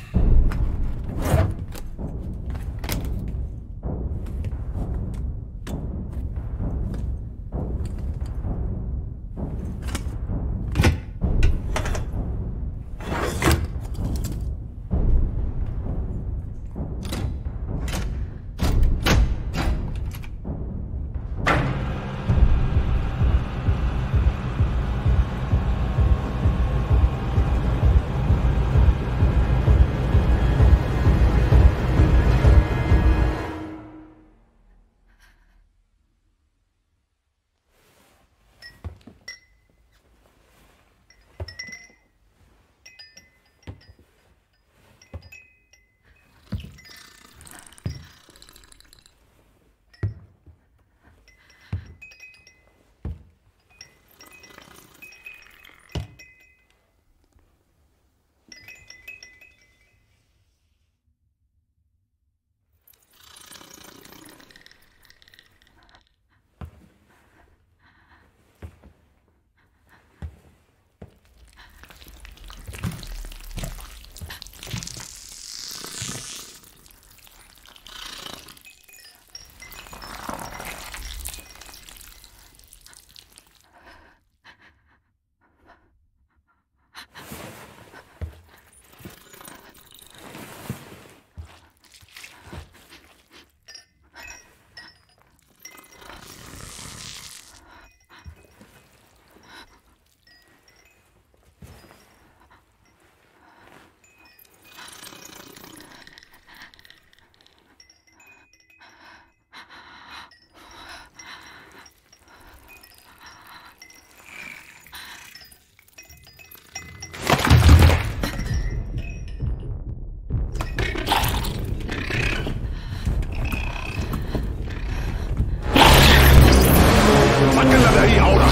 K: ¡Sáquenla de ahí ahora!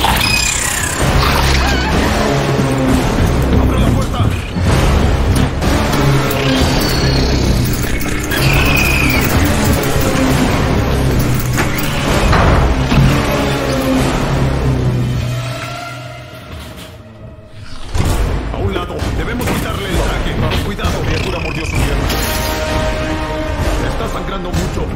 K: ¡Abre la puerta! A un lado, debemos quitarle el traje. Cuidado, criatura mordió su pierna. Está sangrando mucho.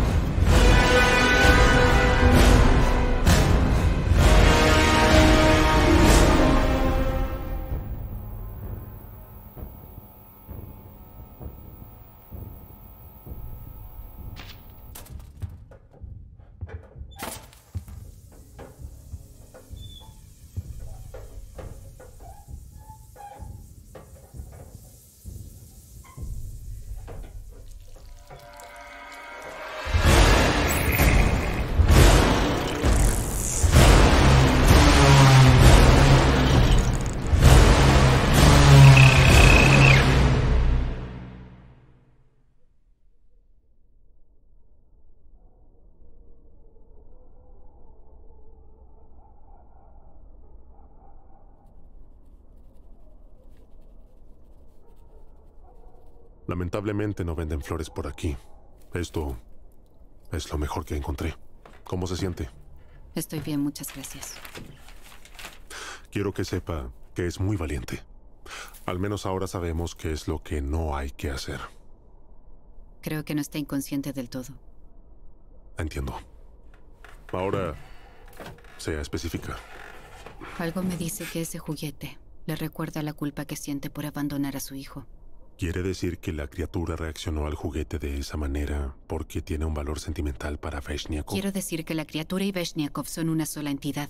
G: Lamentablemente no venden flores por aquí. Esto es lo mejor que encontré. ¿Cómo se siente?
N: Estoy bien, muchas gracias.
G: Quiero que sepa que es muy valiente. Al menos ahora sabemos qué es lo que no hay que hacer.
N: Creo que no está inconsciente del todo.
G: Entiendo. Ahora, sea específica.
N: Algo me dice que ese juguete le recuerda la culpa que siente por abandonar a su hijo.
G: ¿Quiere decir que la criatura reaccionó al juguete de esa manera porque tiene un valor sentimental para Veshniakov?
N: Quiero decir que la criatura y Veshniakov son una sola entidad.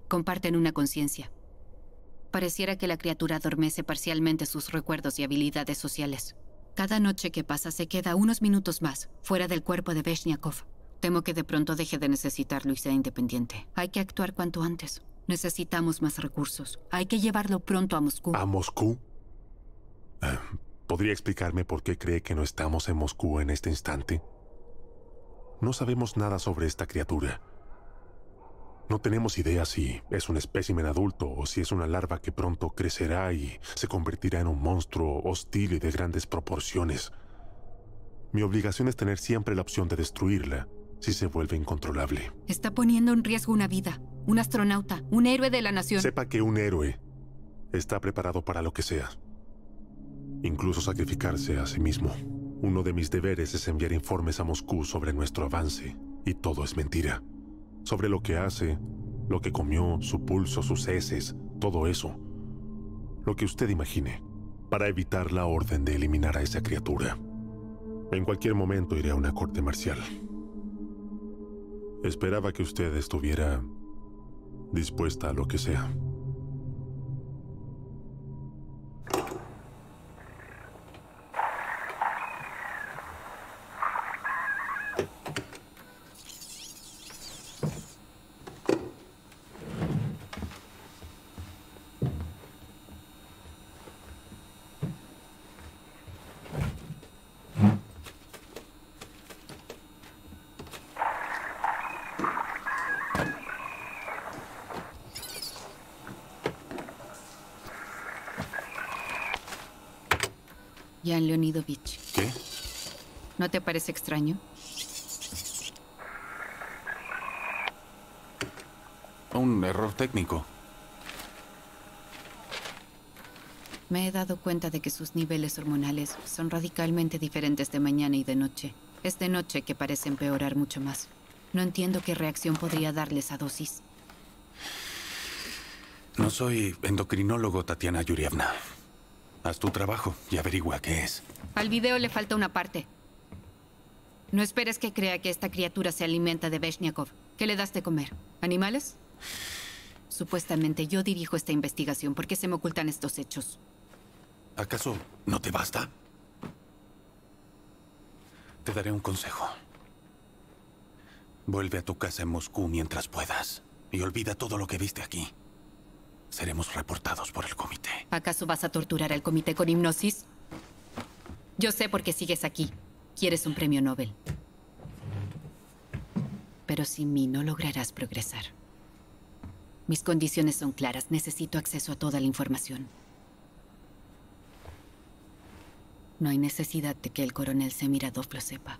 N: Comparten una conciencia. Pareciera que la criatura adormece parcialmente sus recuerdos y habilidades sociales. Cada noche que pasa se queda unos minutos más fuera del cuerpo de Veshniakov. Temo que de pronto deje de necesitarlo y sea independiente. Hay que actuar cuanto antes. Necesitamos más recursos. Hay que llevarlo pronto a Moscú.
G: ¿A Moscú? ¿Podría explicarme por qué cree que no estamos en Moscú en este instante? No sabemos nada sobre esta criatura. No tenemos idea si es un espécimen adulto o si es una larva que pronto crecerá y se convertirá en un monstruo hostil y de grandes proporciones. Mi obligación es tener siempre la opción de destruirla si se vuelve incontrolable.
N: Está poniendo en riesgo una vida. Un astronauta, un héroe de la nación.
G: Sepa que un héroe está preparado para lo que sea. Incluso sacrificarse a sí mismo. Uno de mis deberes es enviar informes a Moscú sobre nuestro avance. Y todo es mentira. Sobre lo que hace, lo que comió, su pulso, sus heces, todo eso. Lo que usted imagine, para evitar la orden de eliminar a esa criatura. En cualquier momento iré a una corte marcial. Esperaba que usted estuviera dispuesta a lo que sea.
N: Jan Leonidovich.
J: ¿Qué?
N: ¿No te parece extraño?
J: Un error técnico.
N: Me he dado cuenta de que sus niveles hormonales son radicalmente diferentes de mañana y de noche. Es de noche que parece empeorar mucho más. No entiendo qué reacción podría darle esa dosis.
J: No soy endocrinólogo, Tatiana Yurievna. Haz tu trabajo y averigua qué es.
N: Al video le falta una parte. No esperes que crea que esta criatura se alimenta de Veshniakov. ¿Qué le das de comer? ¿Animales? Supuestamente yo dirijo esta investigación. ¿Por qué se me ocultan estos hechos?
J: ¿Acaso no te basta? Te daré un consejo. Vuelve a tu casa en Moscú mientras puedas. Y olvida todo lo que viste aquí. Seremos reportados por el comité.
N: ¿Acaso vas a torturar al comité con hipnosis? Yo sé por qué sigues aquí. Quieres un premio Nobel. Pero sin mí no lograrás progresar. Mis condiciones son claras. Necesito acceso a toda la información. No hay necesidad de que el coronel Semiradov lo sepa.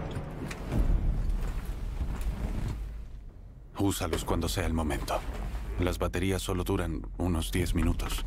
J: Úsalos cuando sea el momento. Las baterías solo duran unos 10 minutos.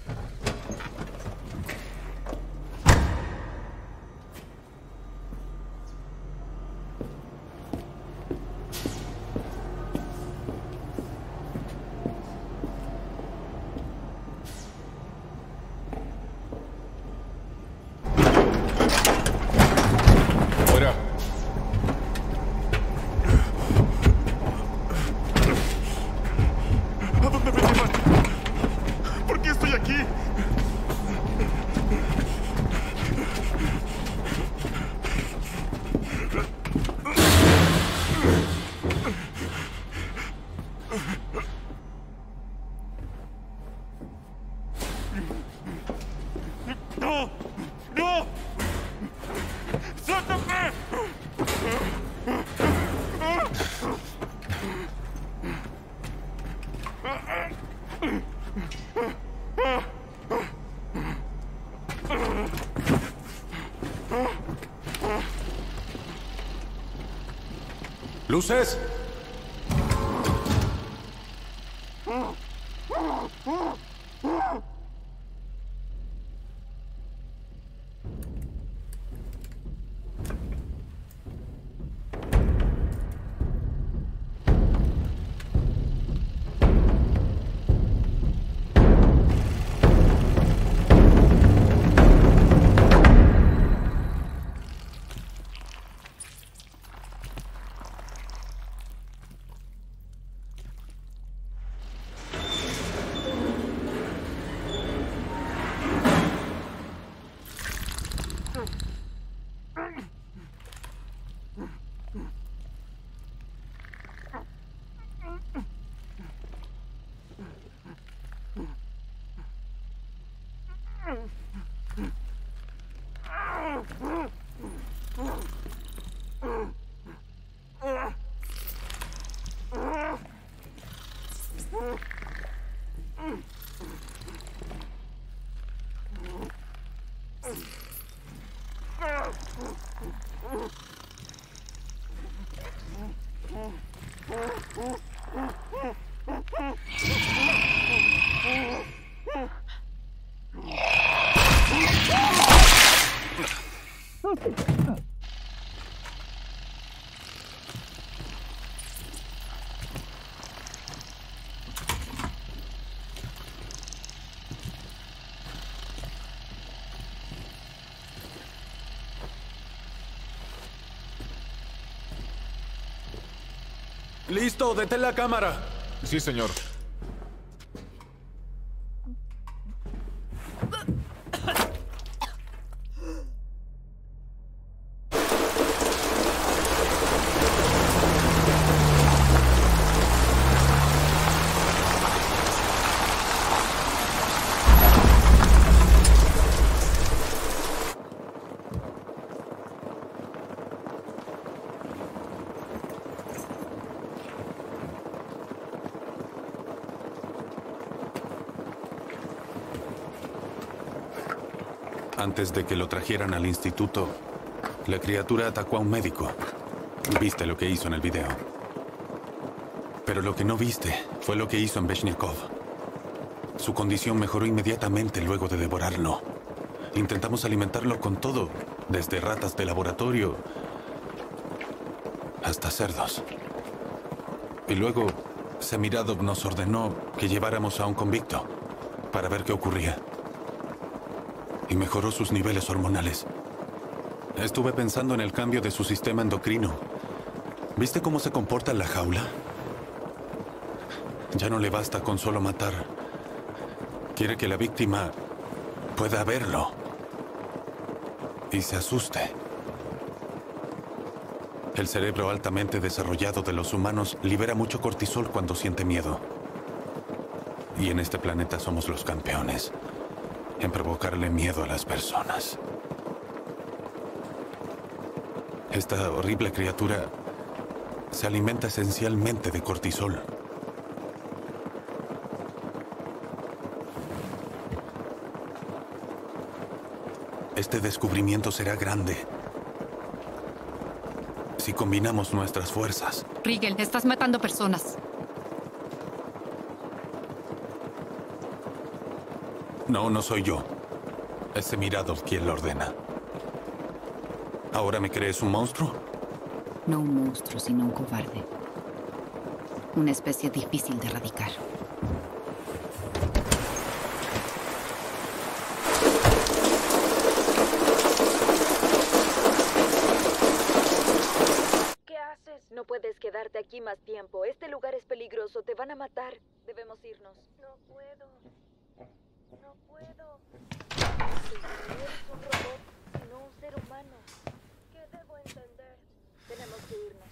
J: ¡Luces!
K: ¡Listo! ¡Detén la cámara!
A: Sí, señor.
J: Antes de que lo trajeran al instituto, la criatura atacó a un médico. Viste lo que hizo en el video. Pero lo que no viste fue lo que hizo en Beshniakov. Su condición mejoró inmediatamente luego de devorarlo. Intentamos alimentarlo con todo, desde ratas de laboratorio hasta cerdos. Y luego, Semiradov nos ordenó que lleváramos a un convicto para ver qué ocurría. Y mejoró sus niveles hormonales. Estuve pensando en el cambio de su sistema endocrino. ¿Viste cómo se comporta en la jaula? Ya no le basta con solo matar. Quiere que la víctima pueda verlo y se asuste. El cerebro altamente desarrollado de los humanos libera mucho cortisol cuando siente miedo. Y en este planeta somos los campeones en provocarle miedo a las personas. Esta horrible criatura se alimenta esencialmente de cortisol. Este descubrimiento será grande si combinamos nuestras fuerzas.
N: Rigel, estás matando personas.
J: No, no soy yo. Es Semiradov quien lo ordena. ¿Ahora me crees un monstruo?
N: No un monstruo, sino un cobarde. Una especie difícil de erradicar.
P: ¿Qué haces? No puedes quedarte aquí más tiempo. Este lugar es peligroso. Te van a matar. Debemos irnos. No puedo. No puedo. No eres un robot, sino un ser humano. ¿Qué debo entender? Tenemos que irnos.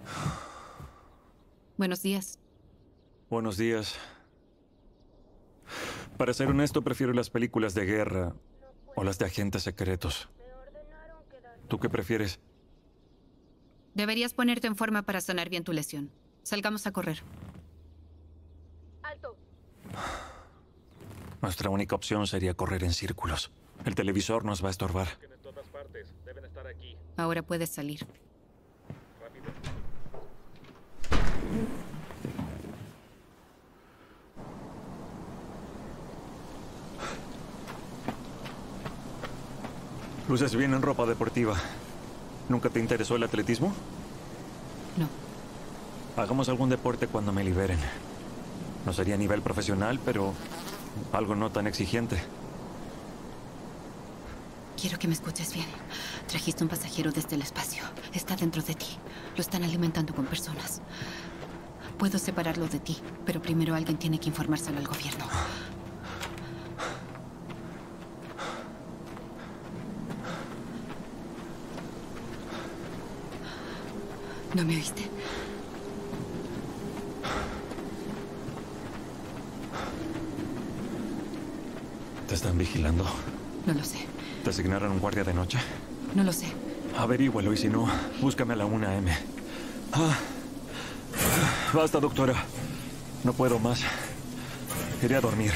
N: Buenos días.
I: Buenos días. Para ser honesto, prefiero las películas de guerra o las de agentes secretos. ¿Tú qué prefieres?
N: Deberías ponerte en forma para sanar bien tu lesión. Salgamos a correr.
P: ¡Alto!
I: Nuestra única opción sería correr en círculos. El televisor nos va a estorbar.
K: En todas partes. Deben estar aquí.
N: Ahora puedes salir.
K: Rápido.
I: Luces bien en ropa deportiva. ¿Nunca te interesó el atletismo?
N: No.
I: Hagamos algún deporte cuando me liberen. No sería a nivel profesional, pero algo no tan exigente.
N: Quiero que me escuches bien. Trajiste un pasajero desde el espacio. Está dentro de ti. Lo están alimentando con personas. Puedo separarlo de ti, pero primero alguien tiene que informárselo al gobierno. ¿No me oíste?
I: ¿Te están vigilando?
N: No lo sé.
I: ¿Te asignaron un guardia de noche?
N: No lo sé.
I: Averígualo y si no, búscame a la 1 AM. Basta, doctora. No puedo más. Iré a dormir.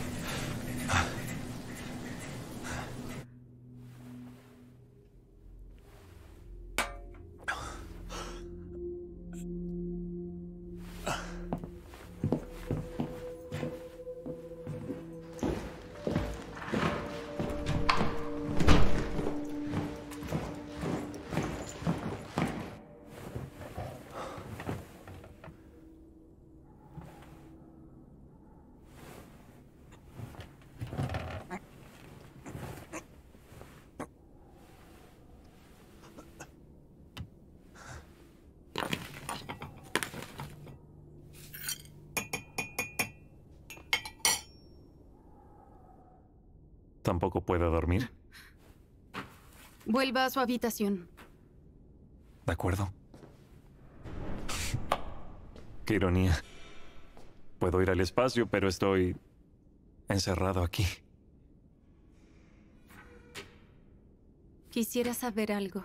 I: ¿Tampoco puede dormir?
N: Vuelva a su habitación.
I: De acuerdo. Qué ironía. Puedo ir al espacio, pero estoy encerrado aquí.
N: Quisiera saber algo.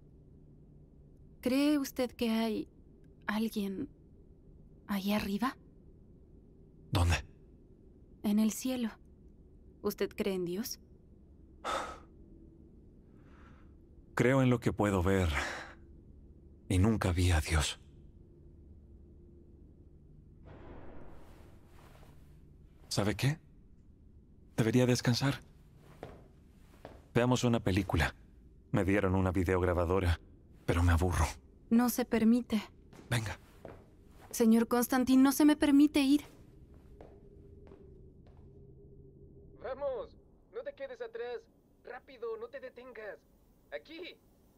N: ¿Cree usted que hay alguien ahí arriba?
I: ¿Dónde?
N: En el cielo. ¿Usted cree en Dios?
I: Creo en lo que puedo ver. Y nunca vi a Dios. ¿Sabe qué? Debería descansar. Veamos una película. Me dieron una videograbadora, pero me aburro.
N: No se permite.
I: Venga.
N: Señor Constantin, no se me permite ir.
S: ¡Vamos! ¡No te quedes atrás! ¡Rápido! ¡No te detengas! ¡Aquí!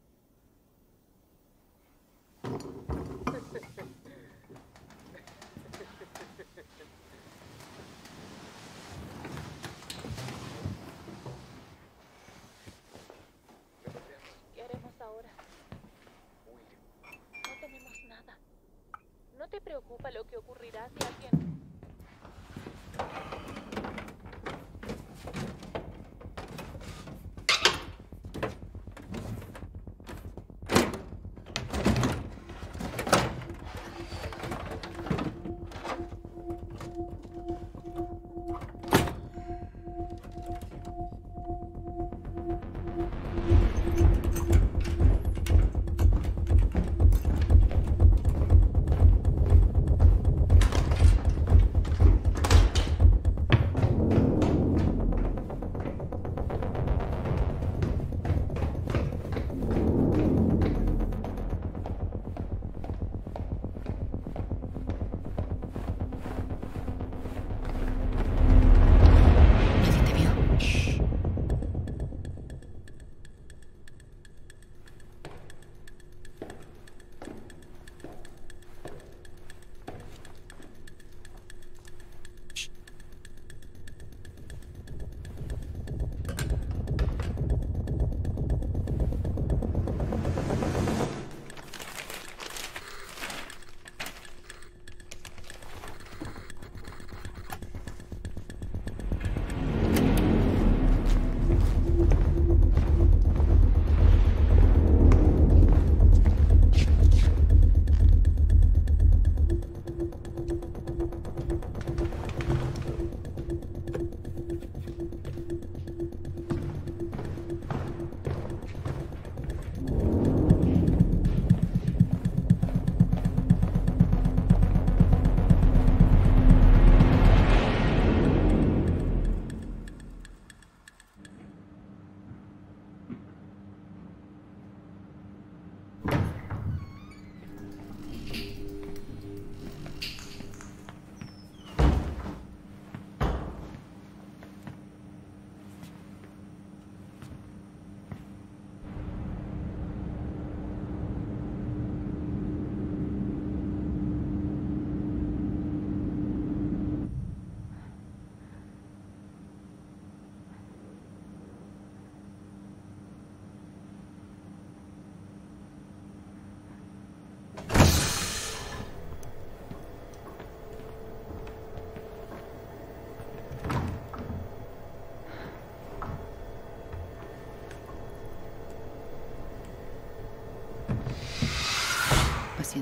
P: ¿Qué haremos ahora? No tenemos nada. ¿No te preocupa lo que ocurrirá si alguien...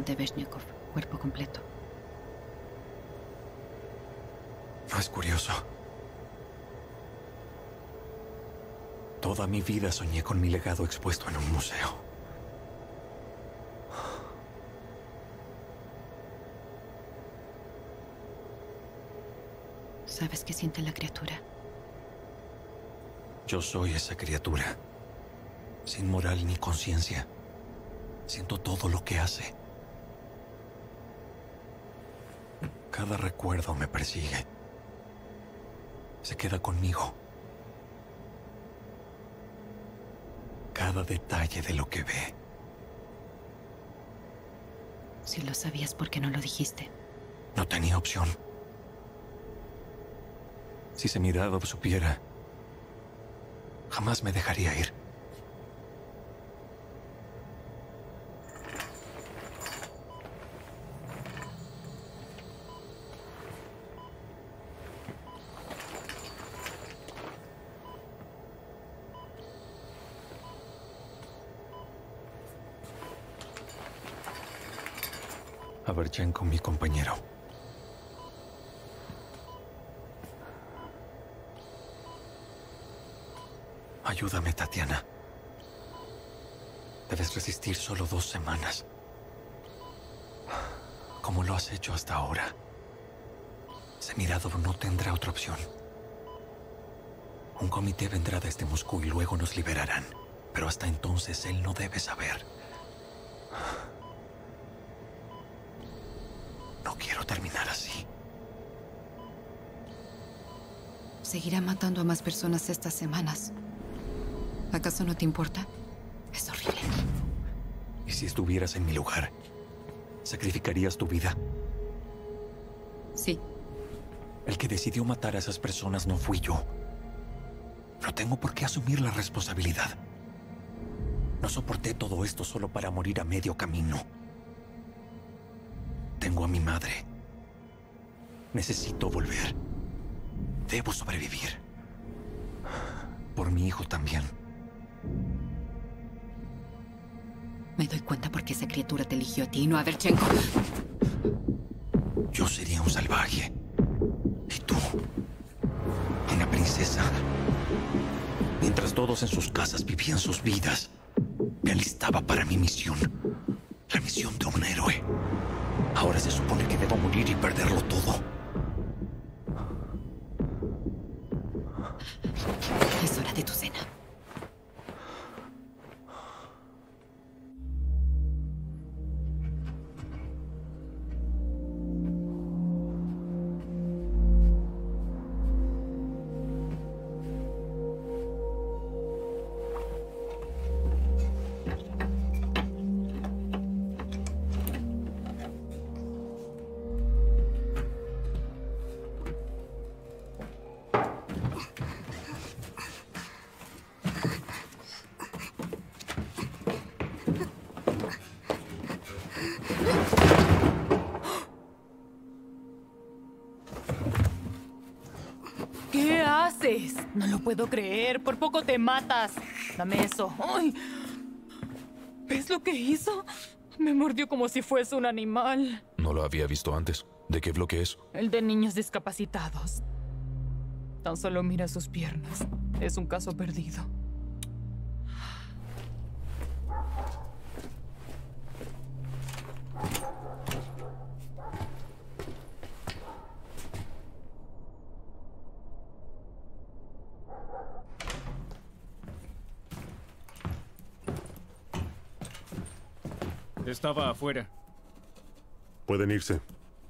N: Tebeshnikov, cuerpo completo.
I: No es curioso. Toda mi vida soñé con mi legado expuesto en un museo.
N: ¿Sabes qué siente la criatura?
I: Yo soy esa criatura, sin moral ni conciencia. Siento todo lo que hace. Cada recuerdo me persigue. Se queda conmigo. Cada detalle de lo que ve.
N: Si lo sabías, ¿por qué no lo dijiste?
I: No tenía opción. Si Semiradov supiera, jamás me dejaría ir. Averchenko, mi compañero. Ayúdame, Tatiana. Debes resistir solo 2 semanas. Como lo has hecho hasta ahora. Semiradov no tendrá otra opción. Un comité vendrá desde Moscú y luego nos liberarán. Pero hasta entonces él no debe saber. No quiero terminar así.
N: Seguirá matando a más personas estas semanas. ¿Acaso no te importa? Es horrible.
I: ¿Y si estuvieras en mi lugar? ¿Sacrificarías tu vida?
N: Sí.
I: El que decidió matar a esas personas no fui yo. No tengo por qué asumir la responsabilidad. No soporté todo esto solo para morir a medio camino. Tengo a mi madre. Necesito volver. Debo sobrevivir. Por mi hijo también.
N: Me doy cuenta por qué esa criatura te eligió a ti y no a Averchenko.
I: Yo sería un salvaje. Y tú, una princesa. Mientras todos en sus casas vivían sus vidas, me alistaba para mi misión. La misión de un héroe. Ahora se supone que debo morir y perderlo todo.
N: Es hora de tu cena.
O: ¿Qué haces? No lo puedo creer. Por poco te matas. Dame eso. ¡Ay! ¿Ves lo que hizo? Me mordió como si fuese un animal.
A: No lo había visto antes. ¿De qué bloque es?
O: El de niños discapacitados. Tan solo mira sus piernas. Es un caso perdido.
F: Estaba afuera.
G: Pueden irse.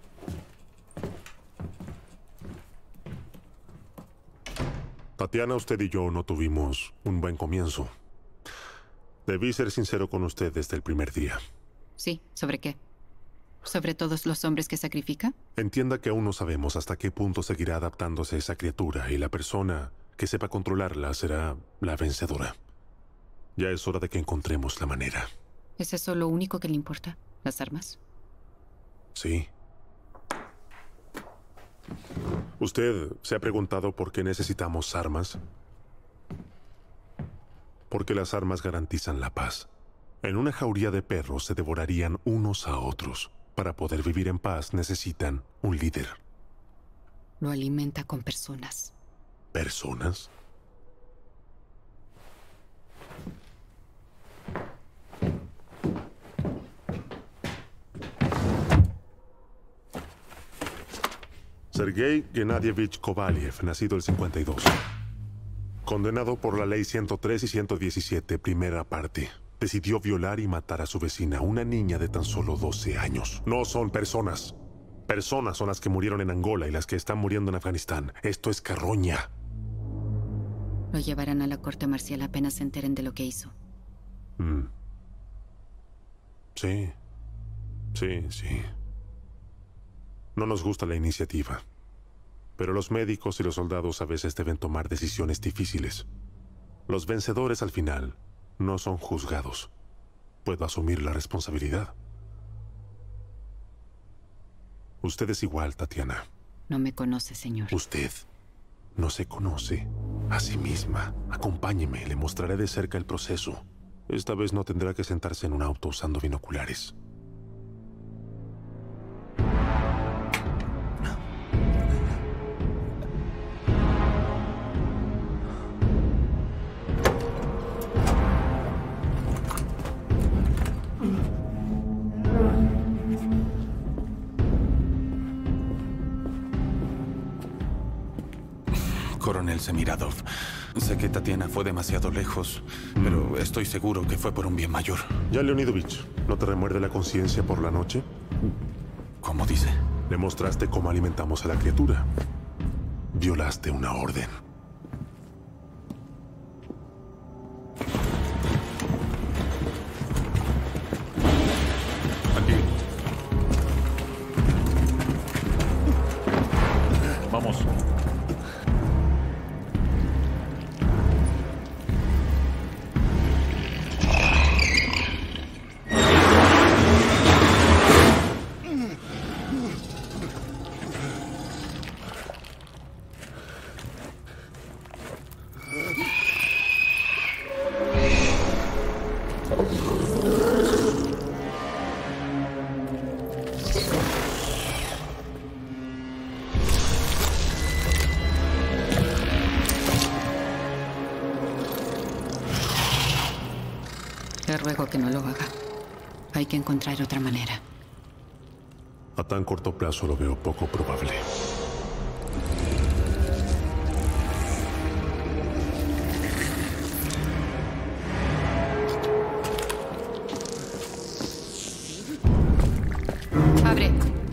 G: Tatiana, usted y yo no tuvimos un buen comienzo. Debí ser sincero con usted desde el primer día.
N: Sí, ¿sobre qué? ¿Sobre todos los hombres que sacrifica?
G: Entienda que aún no sabemos hasta qué punto seguirá adaptándose esa criatura y la persona que sepa controlarla será la vencedora. Ya es hora de que encontremos la manera.
N: ¿Es eso lo único que le importa? ¿Las armas?
G: Sí. ¿Usted se ha preguntado por qué necesitamos armas? Porque las armas garantizan la paz. En una jauría de perros se devorarían unos a otros. Para poder vivir en paz necesitan un líder.
N: Lo alimenta con personas.
G: ¿Personas? Sergei Gennadievich Kovaliev, nacido el 52. Condenado por la ley 103 y 117, primera parte. Decidió violar y matar a su vecina, una niña de tan solo 12 años. No son personas. Personas son las que murieron en Angola y las que están muriendo en Afganistán. Esto es carroña.
N: Lo llevarán a la corte marcial apenas se enteren de lo que hizo.
G: Sí. Sí. No nos gusta la iniciativa. Pero los médicos y los soldados a veces deben tomar decisiones difíciles. Los vencedores al final no son juzgados. Puedo asumir la responsabilidad. Usted es igual, Tatiana.
N: No me conoce, señor.
G: Usted no se conoce a sí misma. Acompáñeme, le mostraré de cerca el proceso. Esta vez no tendrá que sentarse en un auto usando binoculares.
J: Coronel Semiradov, sé que Tatiana fue demasiado lejos, pero estoy seguro que fue por un bien mayor.
G: Ya, Leonidovich, ¿no te remuerde la conciencia por la noche?
J: ¿Cómo dice?
G: Le mostraste cómo alimentamos a la criatura. Violaste una orden.
K: Aquí. Vamos.
N: Le ruego que no lo haga. Hay que encontrar otra manera.
G: A tan corto plazo lo veo poco probable.
N: Abre.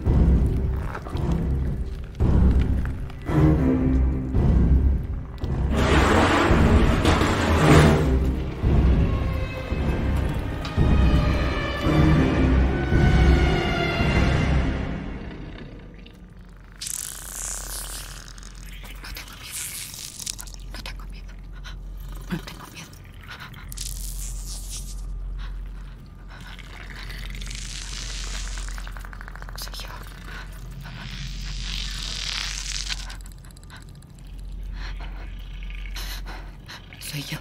N: Soy yo.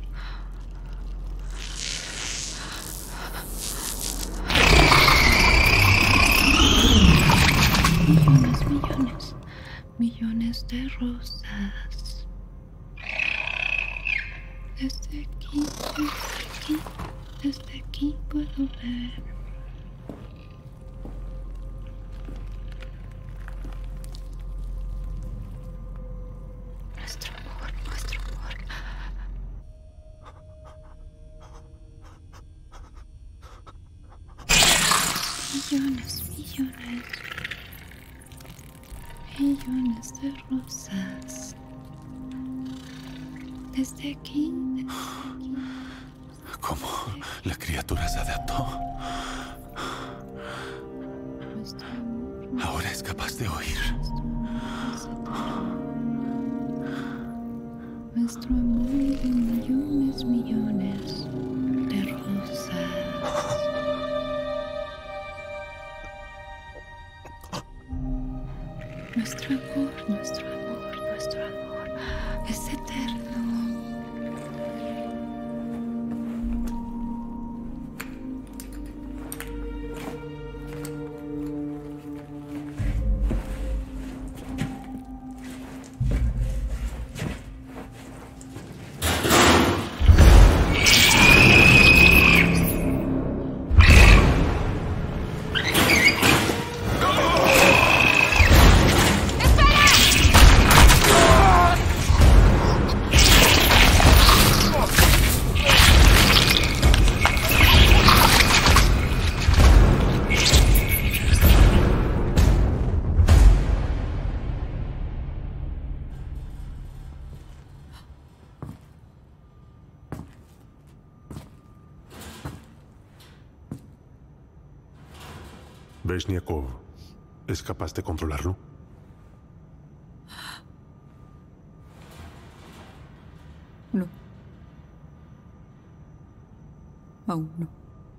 Q: Millones de rosas. Desde aquí puedo ver. Nuestro amor. Millones de rosas. Desde aquí.
J: ¿Cómo la criatura se adaptó? Ahora es capaz de oír.
Q: Nuestro amor de millones de rosas. Nuestro amor es eterno.
G: ¿Veshniakov es capaz de controlarlo?
N: No. Aún no.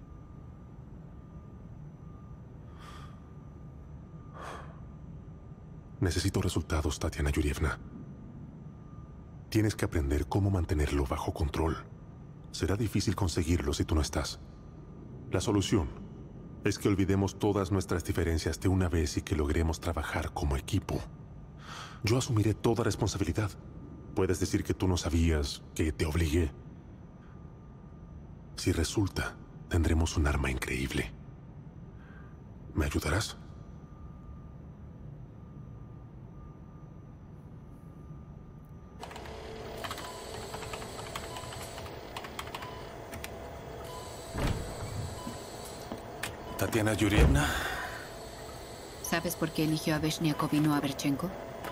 G: Necesito resultados, Tatiana Yurievna. Tienes que aprender cómo mantenerlo bajo control. Será difícil conseguirlo si tú no estás. La solución es que olvidemos todas nuestras diferencias de una vez y que logremos trabajar como equipo. Yo asumiré toda responsabilidad. Puedes decir que tú no sabías, que te obligué. Si resulta, tendremos un arma increíble. ¿Me ayudarás?
J: Tatiana Yurievna.
N: ¿Sabes por qué eligió a Veshniakov y no a Berchenko?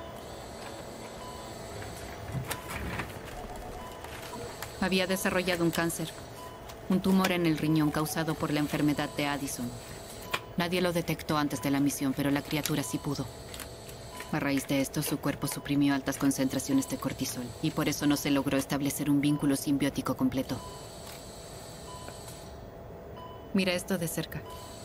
N: Había desarrollado un cáncer, un tumor en el riñón causado por la enfermedad de Addison. Nadie lo detectó antes de la misión, pero la criatura sí pudo. A raíz de esto, su cuerpo suprimió altas concentraciones de cortisol, y por eso no se logró establecer un vínculo simbiótico completo. Mira esto de cerca.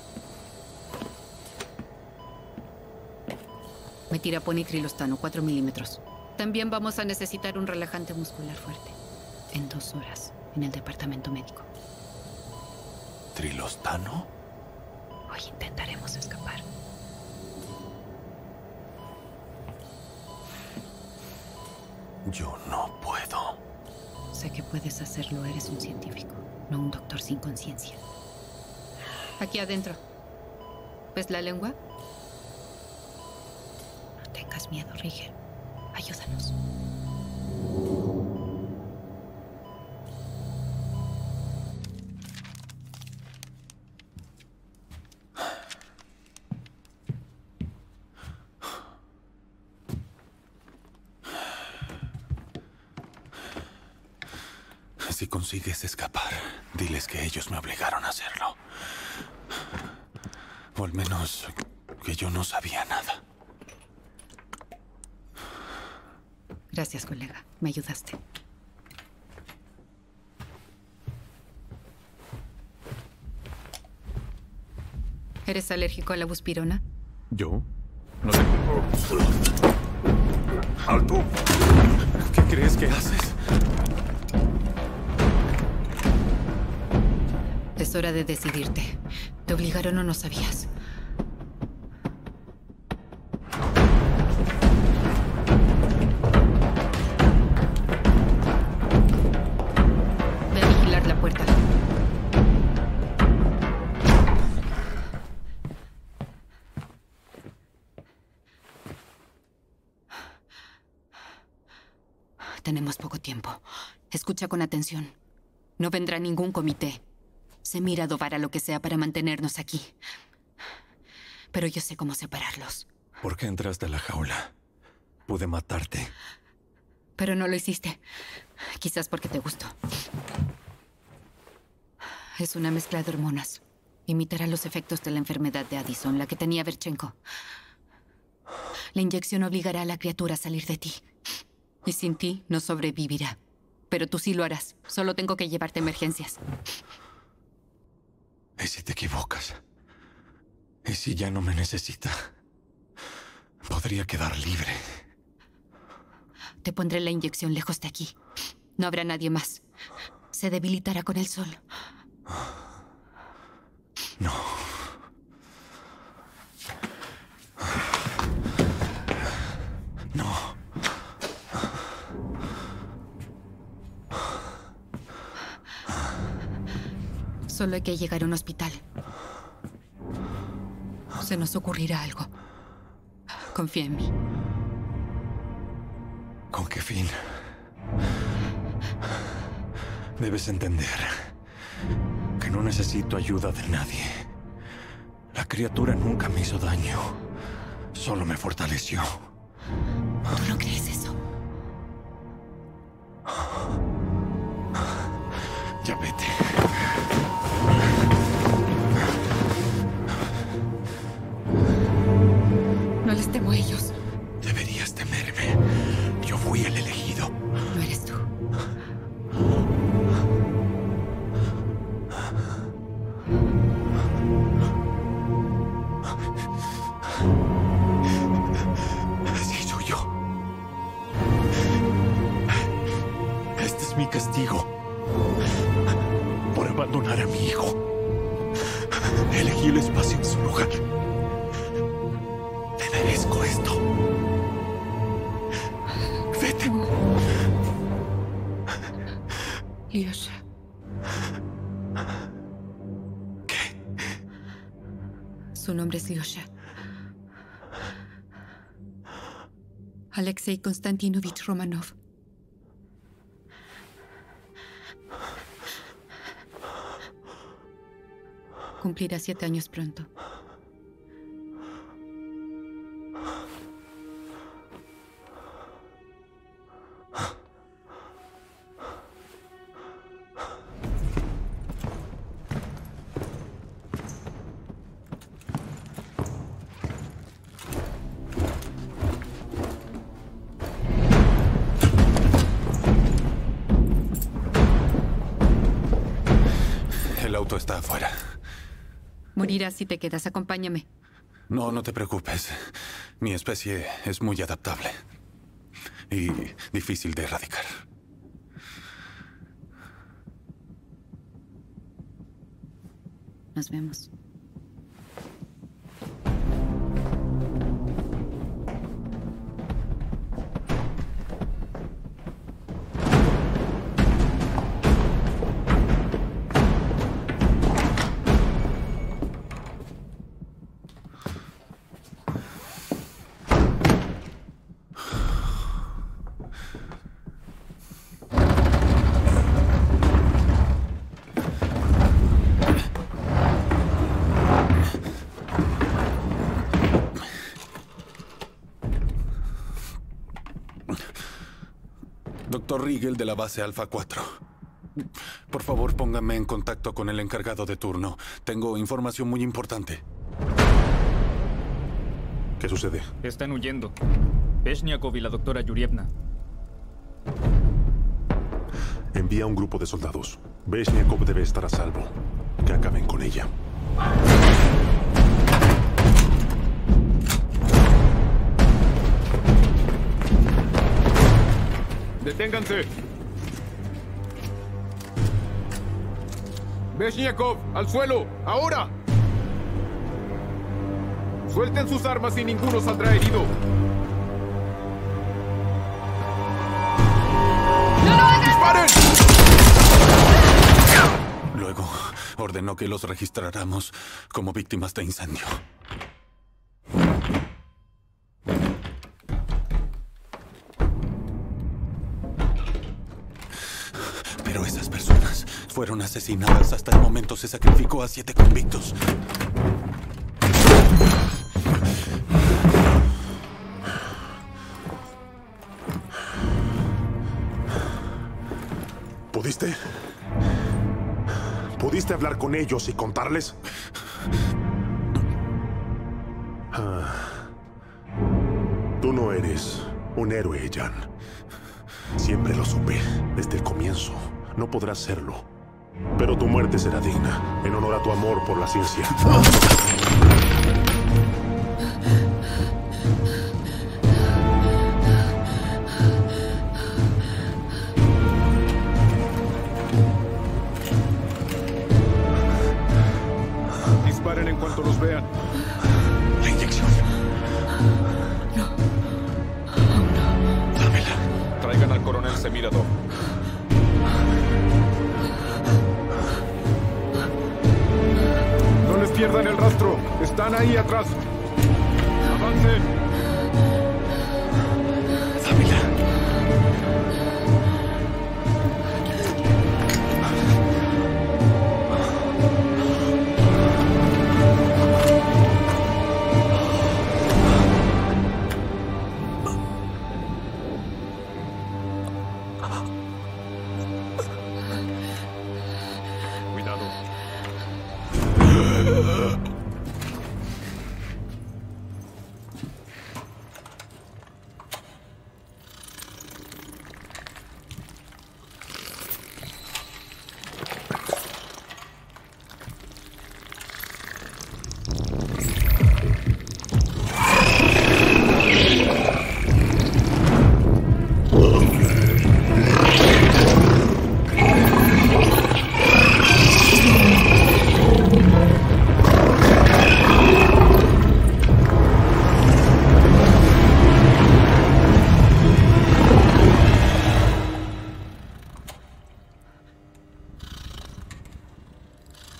N: Metiraponitrilostano, 4 milímetros. También vamos a necesitar un relajante muscular fuerte. En 2 horas, en el departamento médico.
J: ¿Trilostano?
N: Hoy intentaremos escapar.
J: Yo no puedo.
N: Sé que puedes hacerlo, eres un científico, no un doctor sin conciencia. Aquí adentro. ¿Ves la lengua? No tengas miedo, Rigel. Ayúdanos.
J: Si consigues escapar, diles que ellos me obligaron a hacerlo. O al menos que yo no sabía nada.
N: Gracias, colega. Me ayudaste. ¿Eres alérgico a la buspirona?
F: ¿Yo? No tengo...
J: ¡Alto! ¿Qué crees que haces?
N: Es hora de decidirte. ¿Te obligaron o no sabías? Ve a vigilar la puerta. Tenemos poco tiempo. Escucha con atención. No vendrá ningún comité. Se mira a Dovar a lo que sea para mantenernos aquí. Pero yo sé cómo separarlos.
I: ¿Por qué entraste a la jaula? Pude matarte.
N: Pero no lo hiciste. Quizás porque te gustó. Es una mezcla de hormonas. Imitará los efectos de la enfermedad de Addison, la que tenía Berchenko. La inyección obligará a la criatura a salir de ti. Y sin ti no sobrevivirá. Pero tú sí lo harás. Solo tengo que llevarte a emergencias.
I: ¿Y si te equivocas? ¿Y si ya no me necesita? Podría quedar libre.
N: Te pondré la inyección lejos de aquí. No habrá nadie más. Se debilitará con el sol.
I: No. No.
N: Solo hay que llegar a un hospital. Se nos ocurrirá algo. Confía en mí.
I: ¿Con qué fin? Debes entender que no necesito ayuda de nadie. La criatura nunca me hizo daño. Solo me fortaleció.
N: ¿Tú no crees eso?
I: Ya vete.
K: Este es mi castigo por abandonar a mi hijo. Elegí el espacio en su lugar. Te merezco esto. Vete.
N: Lyosha.
K: ¿Qué?
N: Su nombre es Lyosha. Alexei Konstantinovich Romanov. Cumplirá 7 años pronto.
J: El auto está afuera.
N: Morirás si te quedas. Acompáñame.
J: No, no te preocupes. Mi especie es muy adaptable. Y difícil de erradicar.
N: Nos vemos.
J: Dr. Riegel de la base Alpha 4. Por favor, póngame en contacto con el encargado de turno. Tengo información muy importante.
G: ¿Qué sucede?
T: Están huyendo. Peshniakov y la doctora Yurievna.
G: Envía un grupo de soldados. Beshniakov debe estar a salvo. Que acaben con ella.
K: ¡Deténganse! ¡Beshniakov, al suelo! ¡Ahora! ¡Suelten sus armas y ninguno saldrá herido! ¡Disparen!
J: Luego, ordenó que los registráramos como víctimas de incendio. Pero esas personas fueron asesinadas. Hasta el momento se sacrificó a 7 convictos.
G: ¿Pudiste? ¿Pudiste hablar con ellos y contarles? Tú no eres un héroe, Jan. Siempre lo supe, desde el comienzo. No podrás serlo. Pero tu muerte será digna, en honor a tu amor por la ciencia.
K: Disparen en cuanto los vean.
J: La inyección.
N: No.
J: Dámela.
K: Traigan al coronel Semiradov. No les pierdan el rastro. Están ahí atrás. ¡Avancen!
J: Dámela.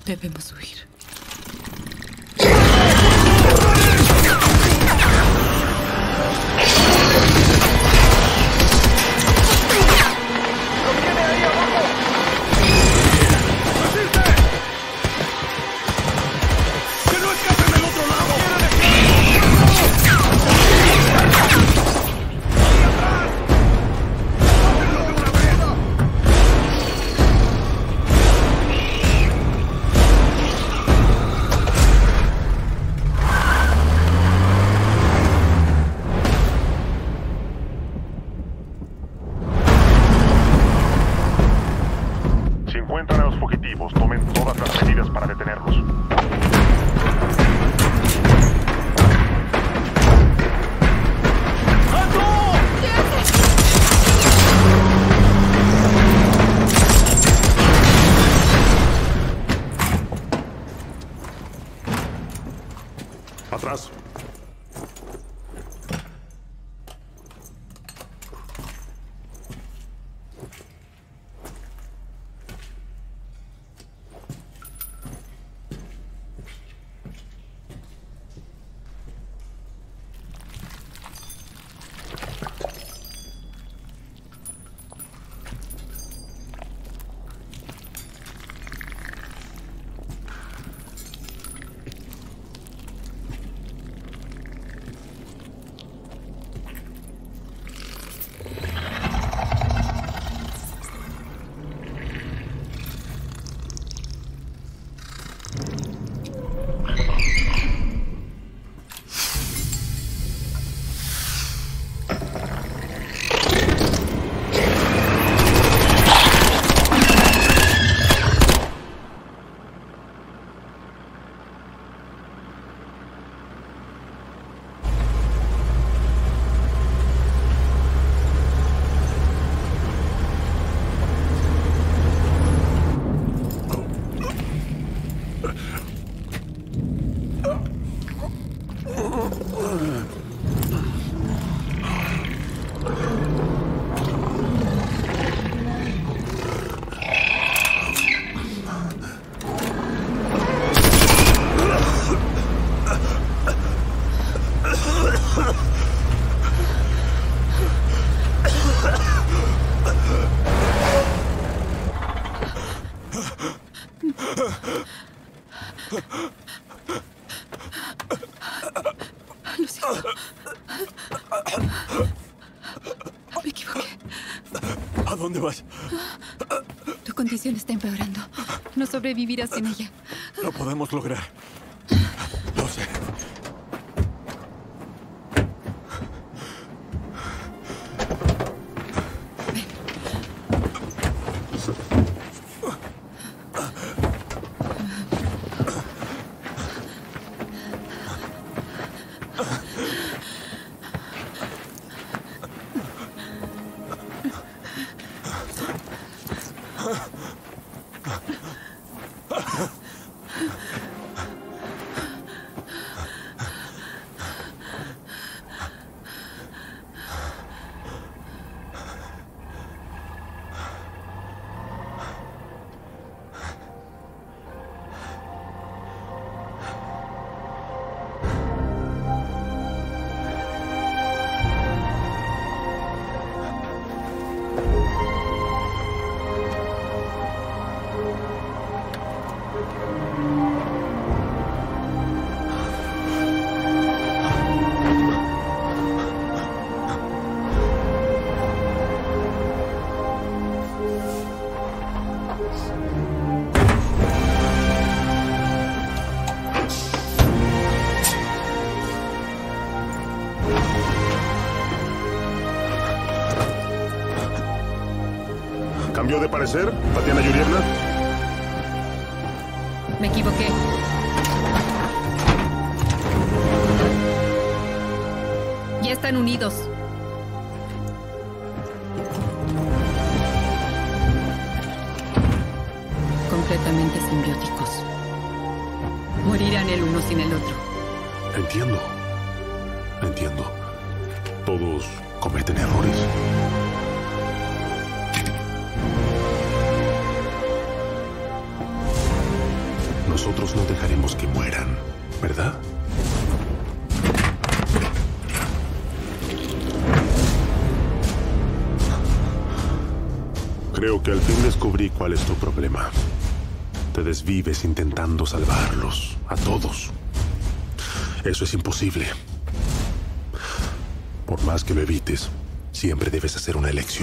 Q: Debemos huir.
G: Atrás.
Q: Lo siento. Me equivoqué.
K: ¿A dónde vas?
Q: Tu condición está empeorando. No sobrevivirás sin ella.
K: Lo podemos lograr. Lo sé.
G: ¿Cambió de parecer, Tatiana Yurievna?
N: Me equivoqué. Ya están unidos. Completamente simbióticos. Morirán el uno sin el otro.
G: Entiendo. Entiendo. Todos cometen errores. nosotros no dejaremos que mueran, ¿verdad? Creo que al fin descubrí cuál es tu problema. Te desvives intentando salvarlos, a todos. Eso es imposible. Por más que lo evites, siempre debes hacer una elección.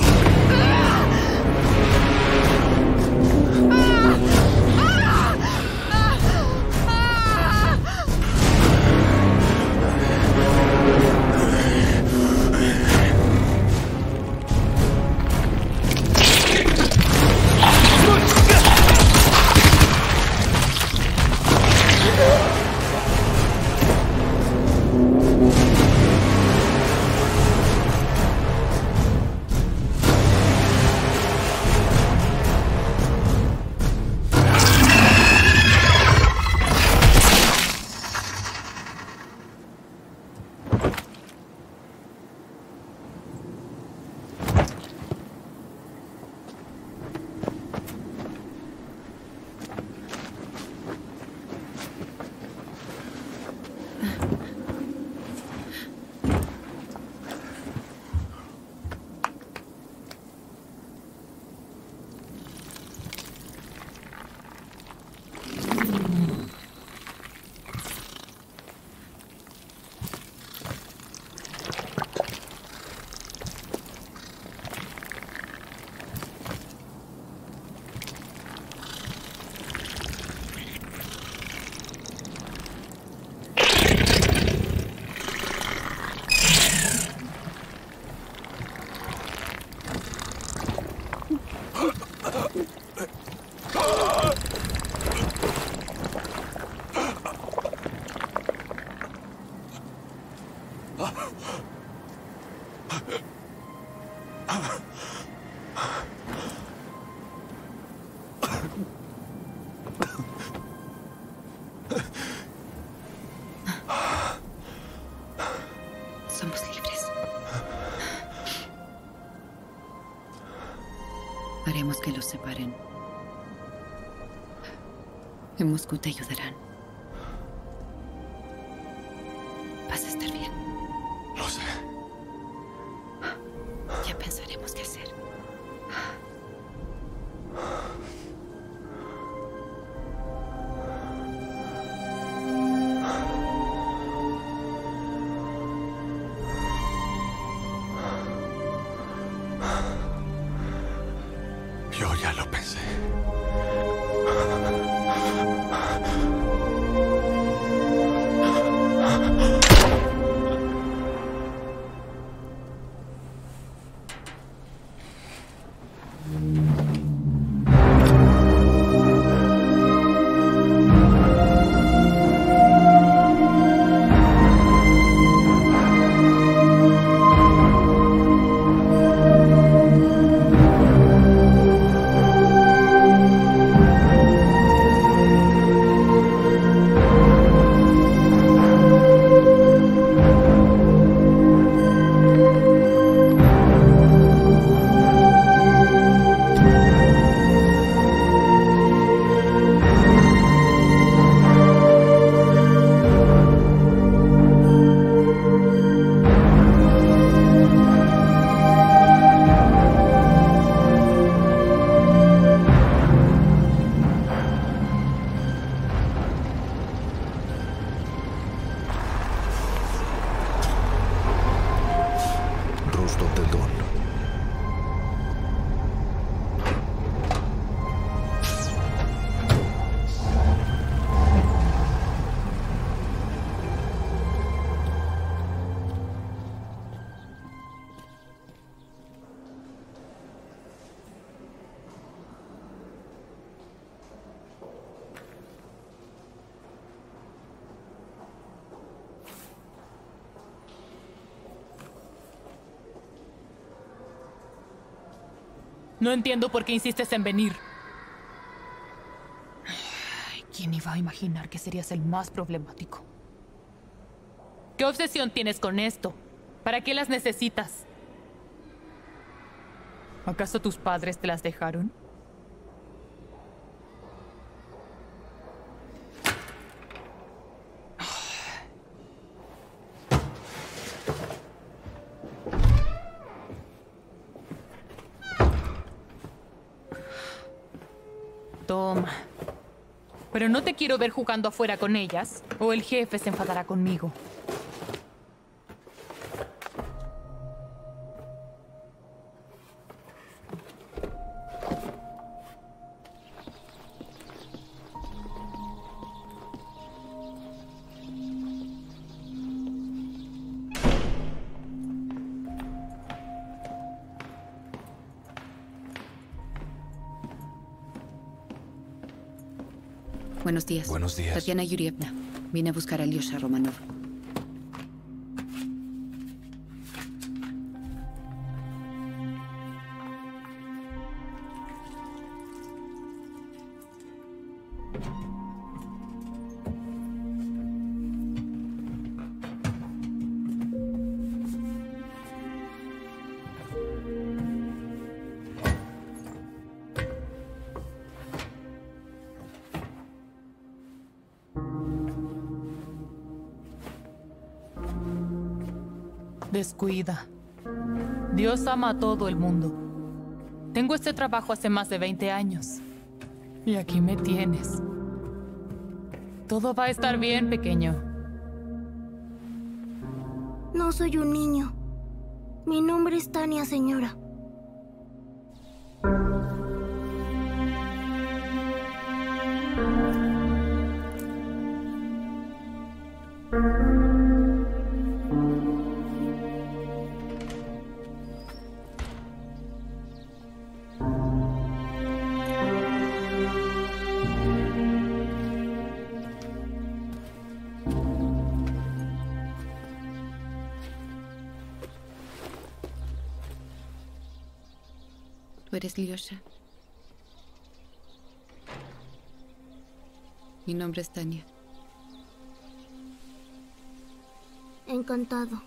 N: Somos libres. Haremos que los separen. En Moscú te ayudarán. Vas a estar bien.
K: Lo sé.
N: Ya pensaremos qué hacer.
K: Yo ya lo pensé.
A: Rostov del Don.
O: No entiendo por qué insistes en venir. Ay, ¿quién iba a imaginar que serías el más problemático? ¿Qué obsesión tienes con esto? ¿Para qué las necesitas? ¿Acaso tus padres te las dejaron? Toma. Pero no te quiero ver jugando afuera con ellas, o el jefe se enfadará conmigo.
N: Buenos días.
A: Buenos días.
N: Tatiana Yurievna. Vine a buscar a Alyosha Romanov.
O: Descuida. Dios ama a todo el mundo. Tengo este trabajo hace más de 20 años. Y aquí me tienes. Todo va a estar bien, pequeño.
U: No soy un niño. Mi nombre es Tania, señora.
N: ¿Tú eres Lyosha? Mi nombre es Tania.
U: Encantado.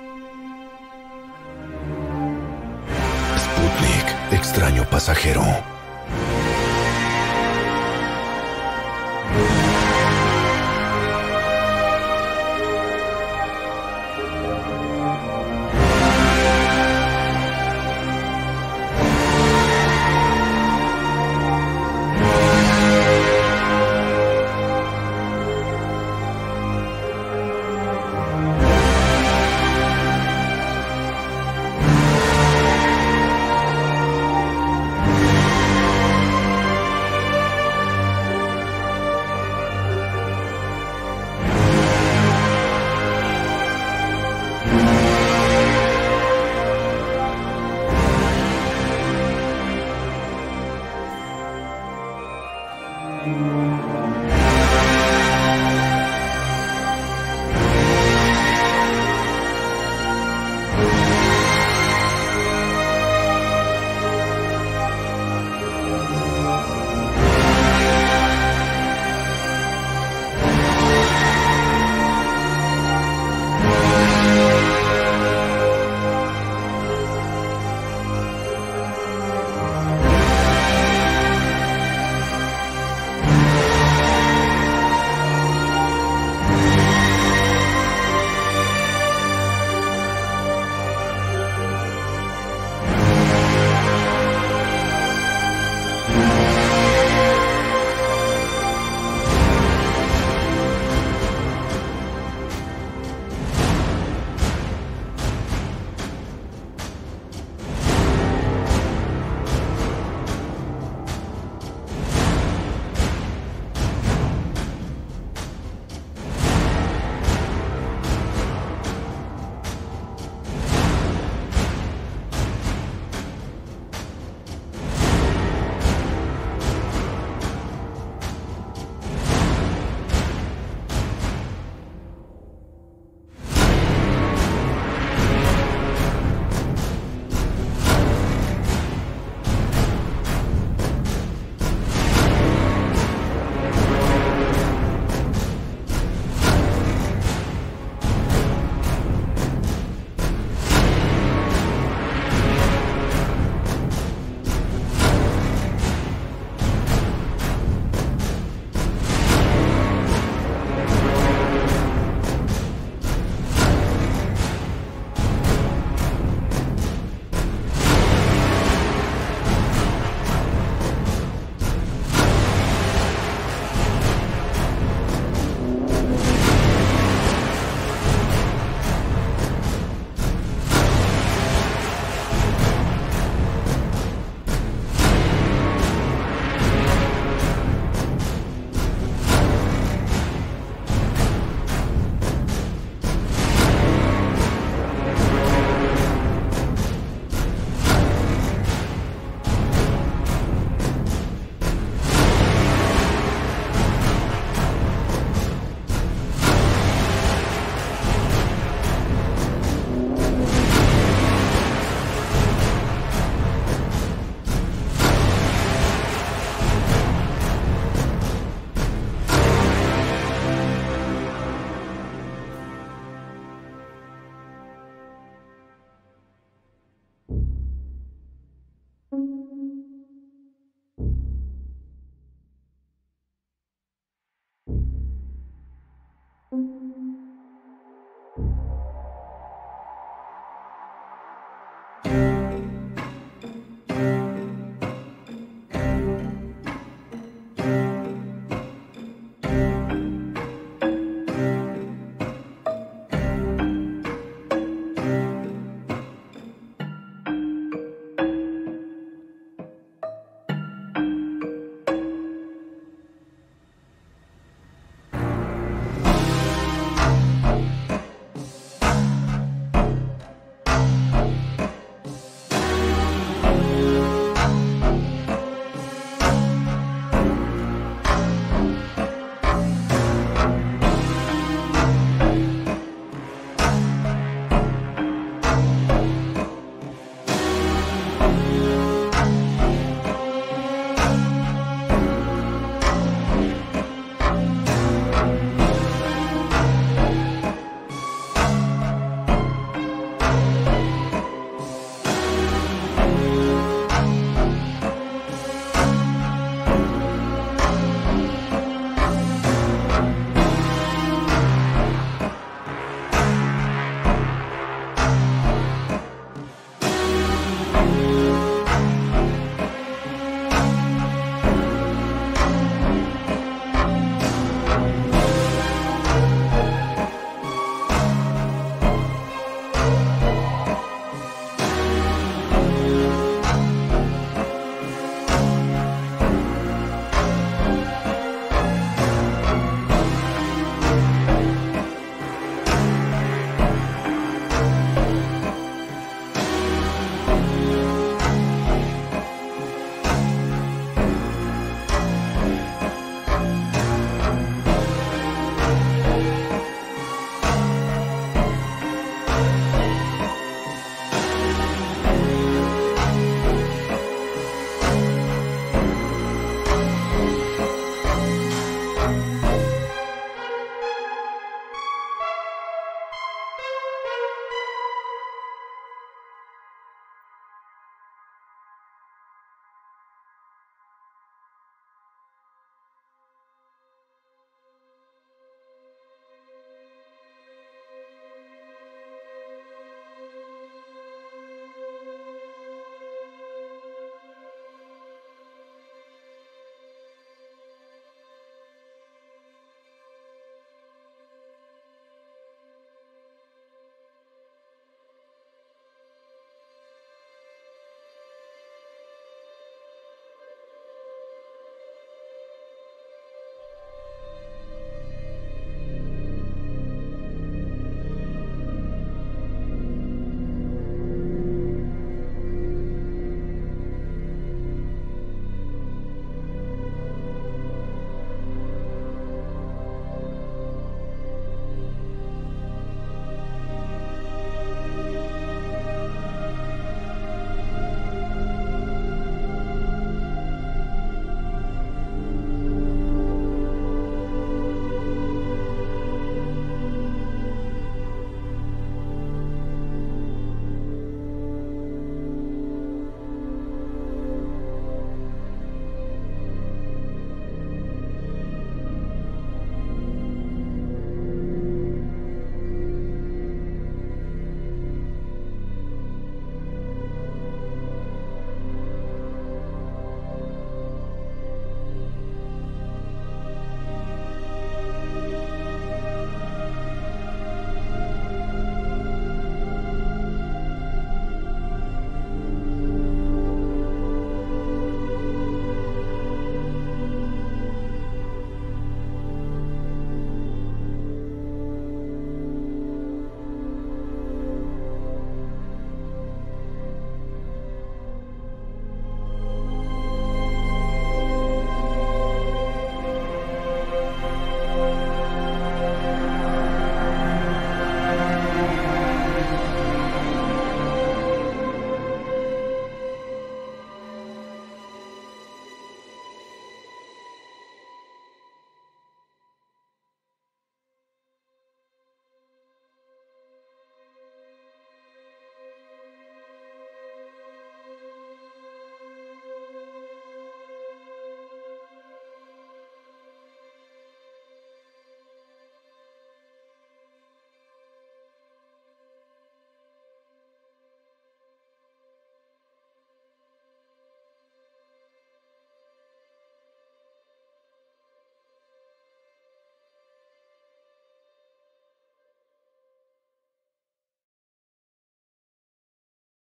V: Sputnik, extraño pasajero.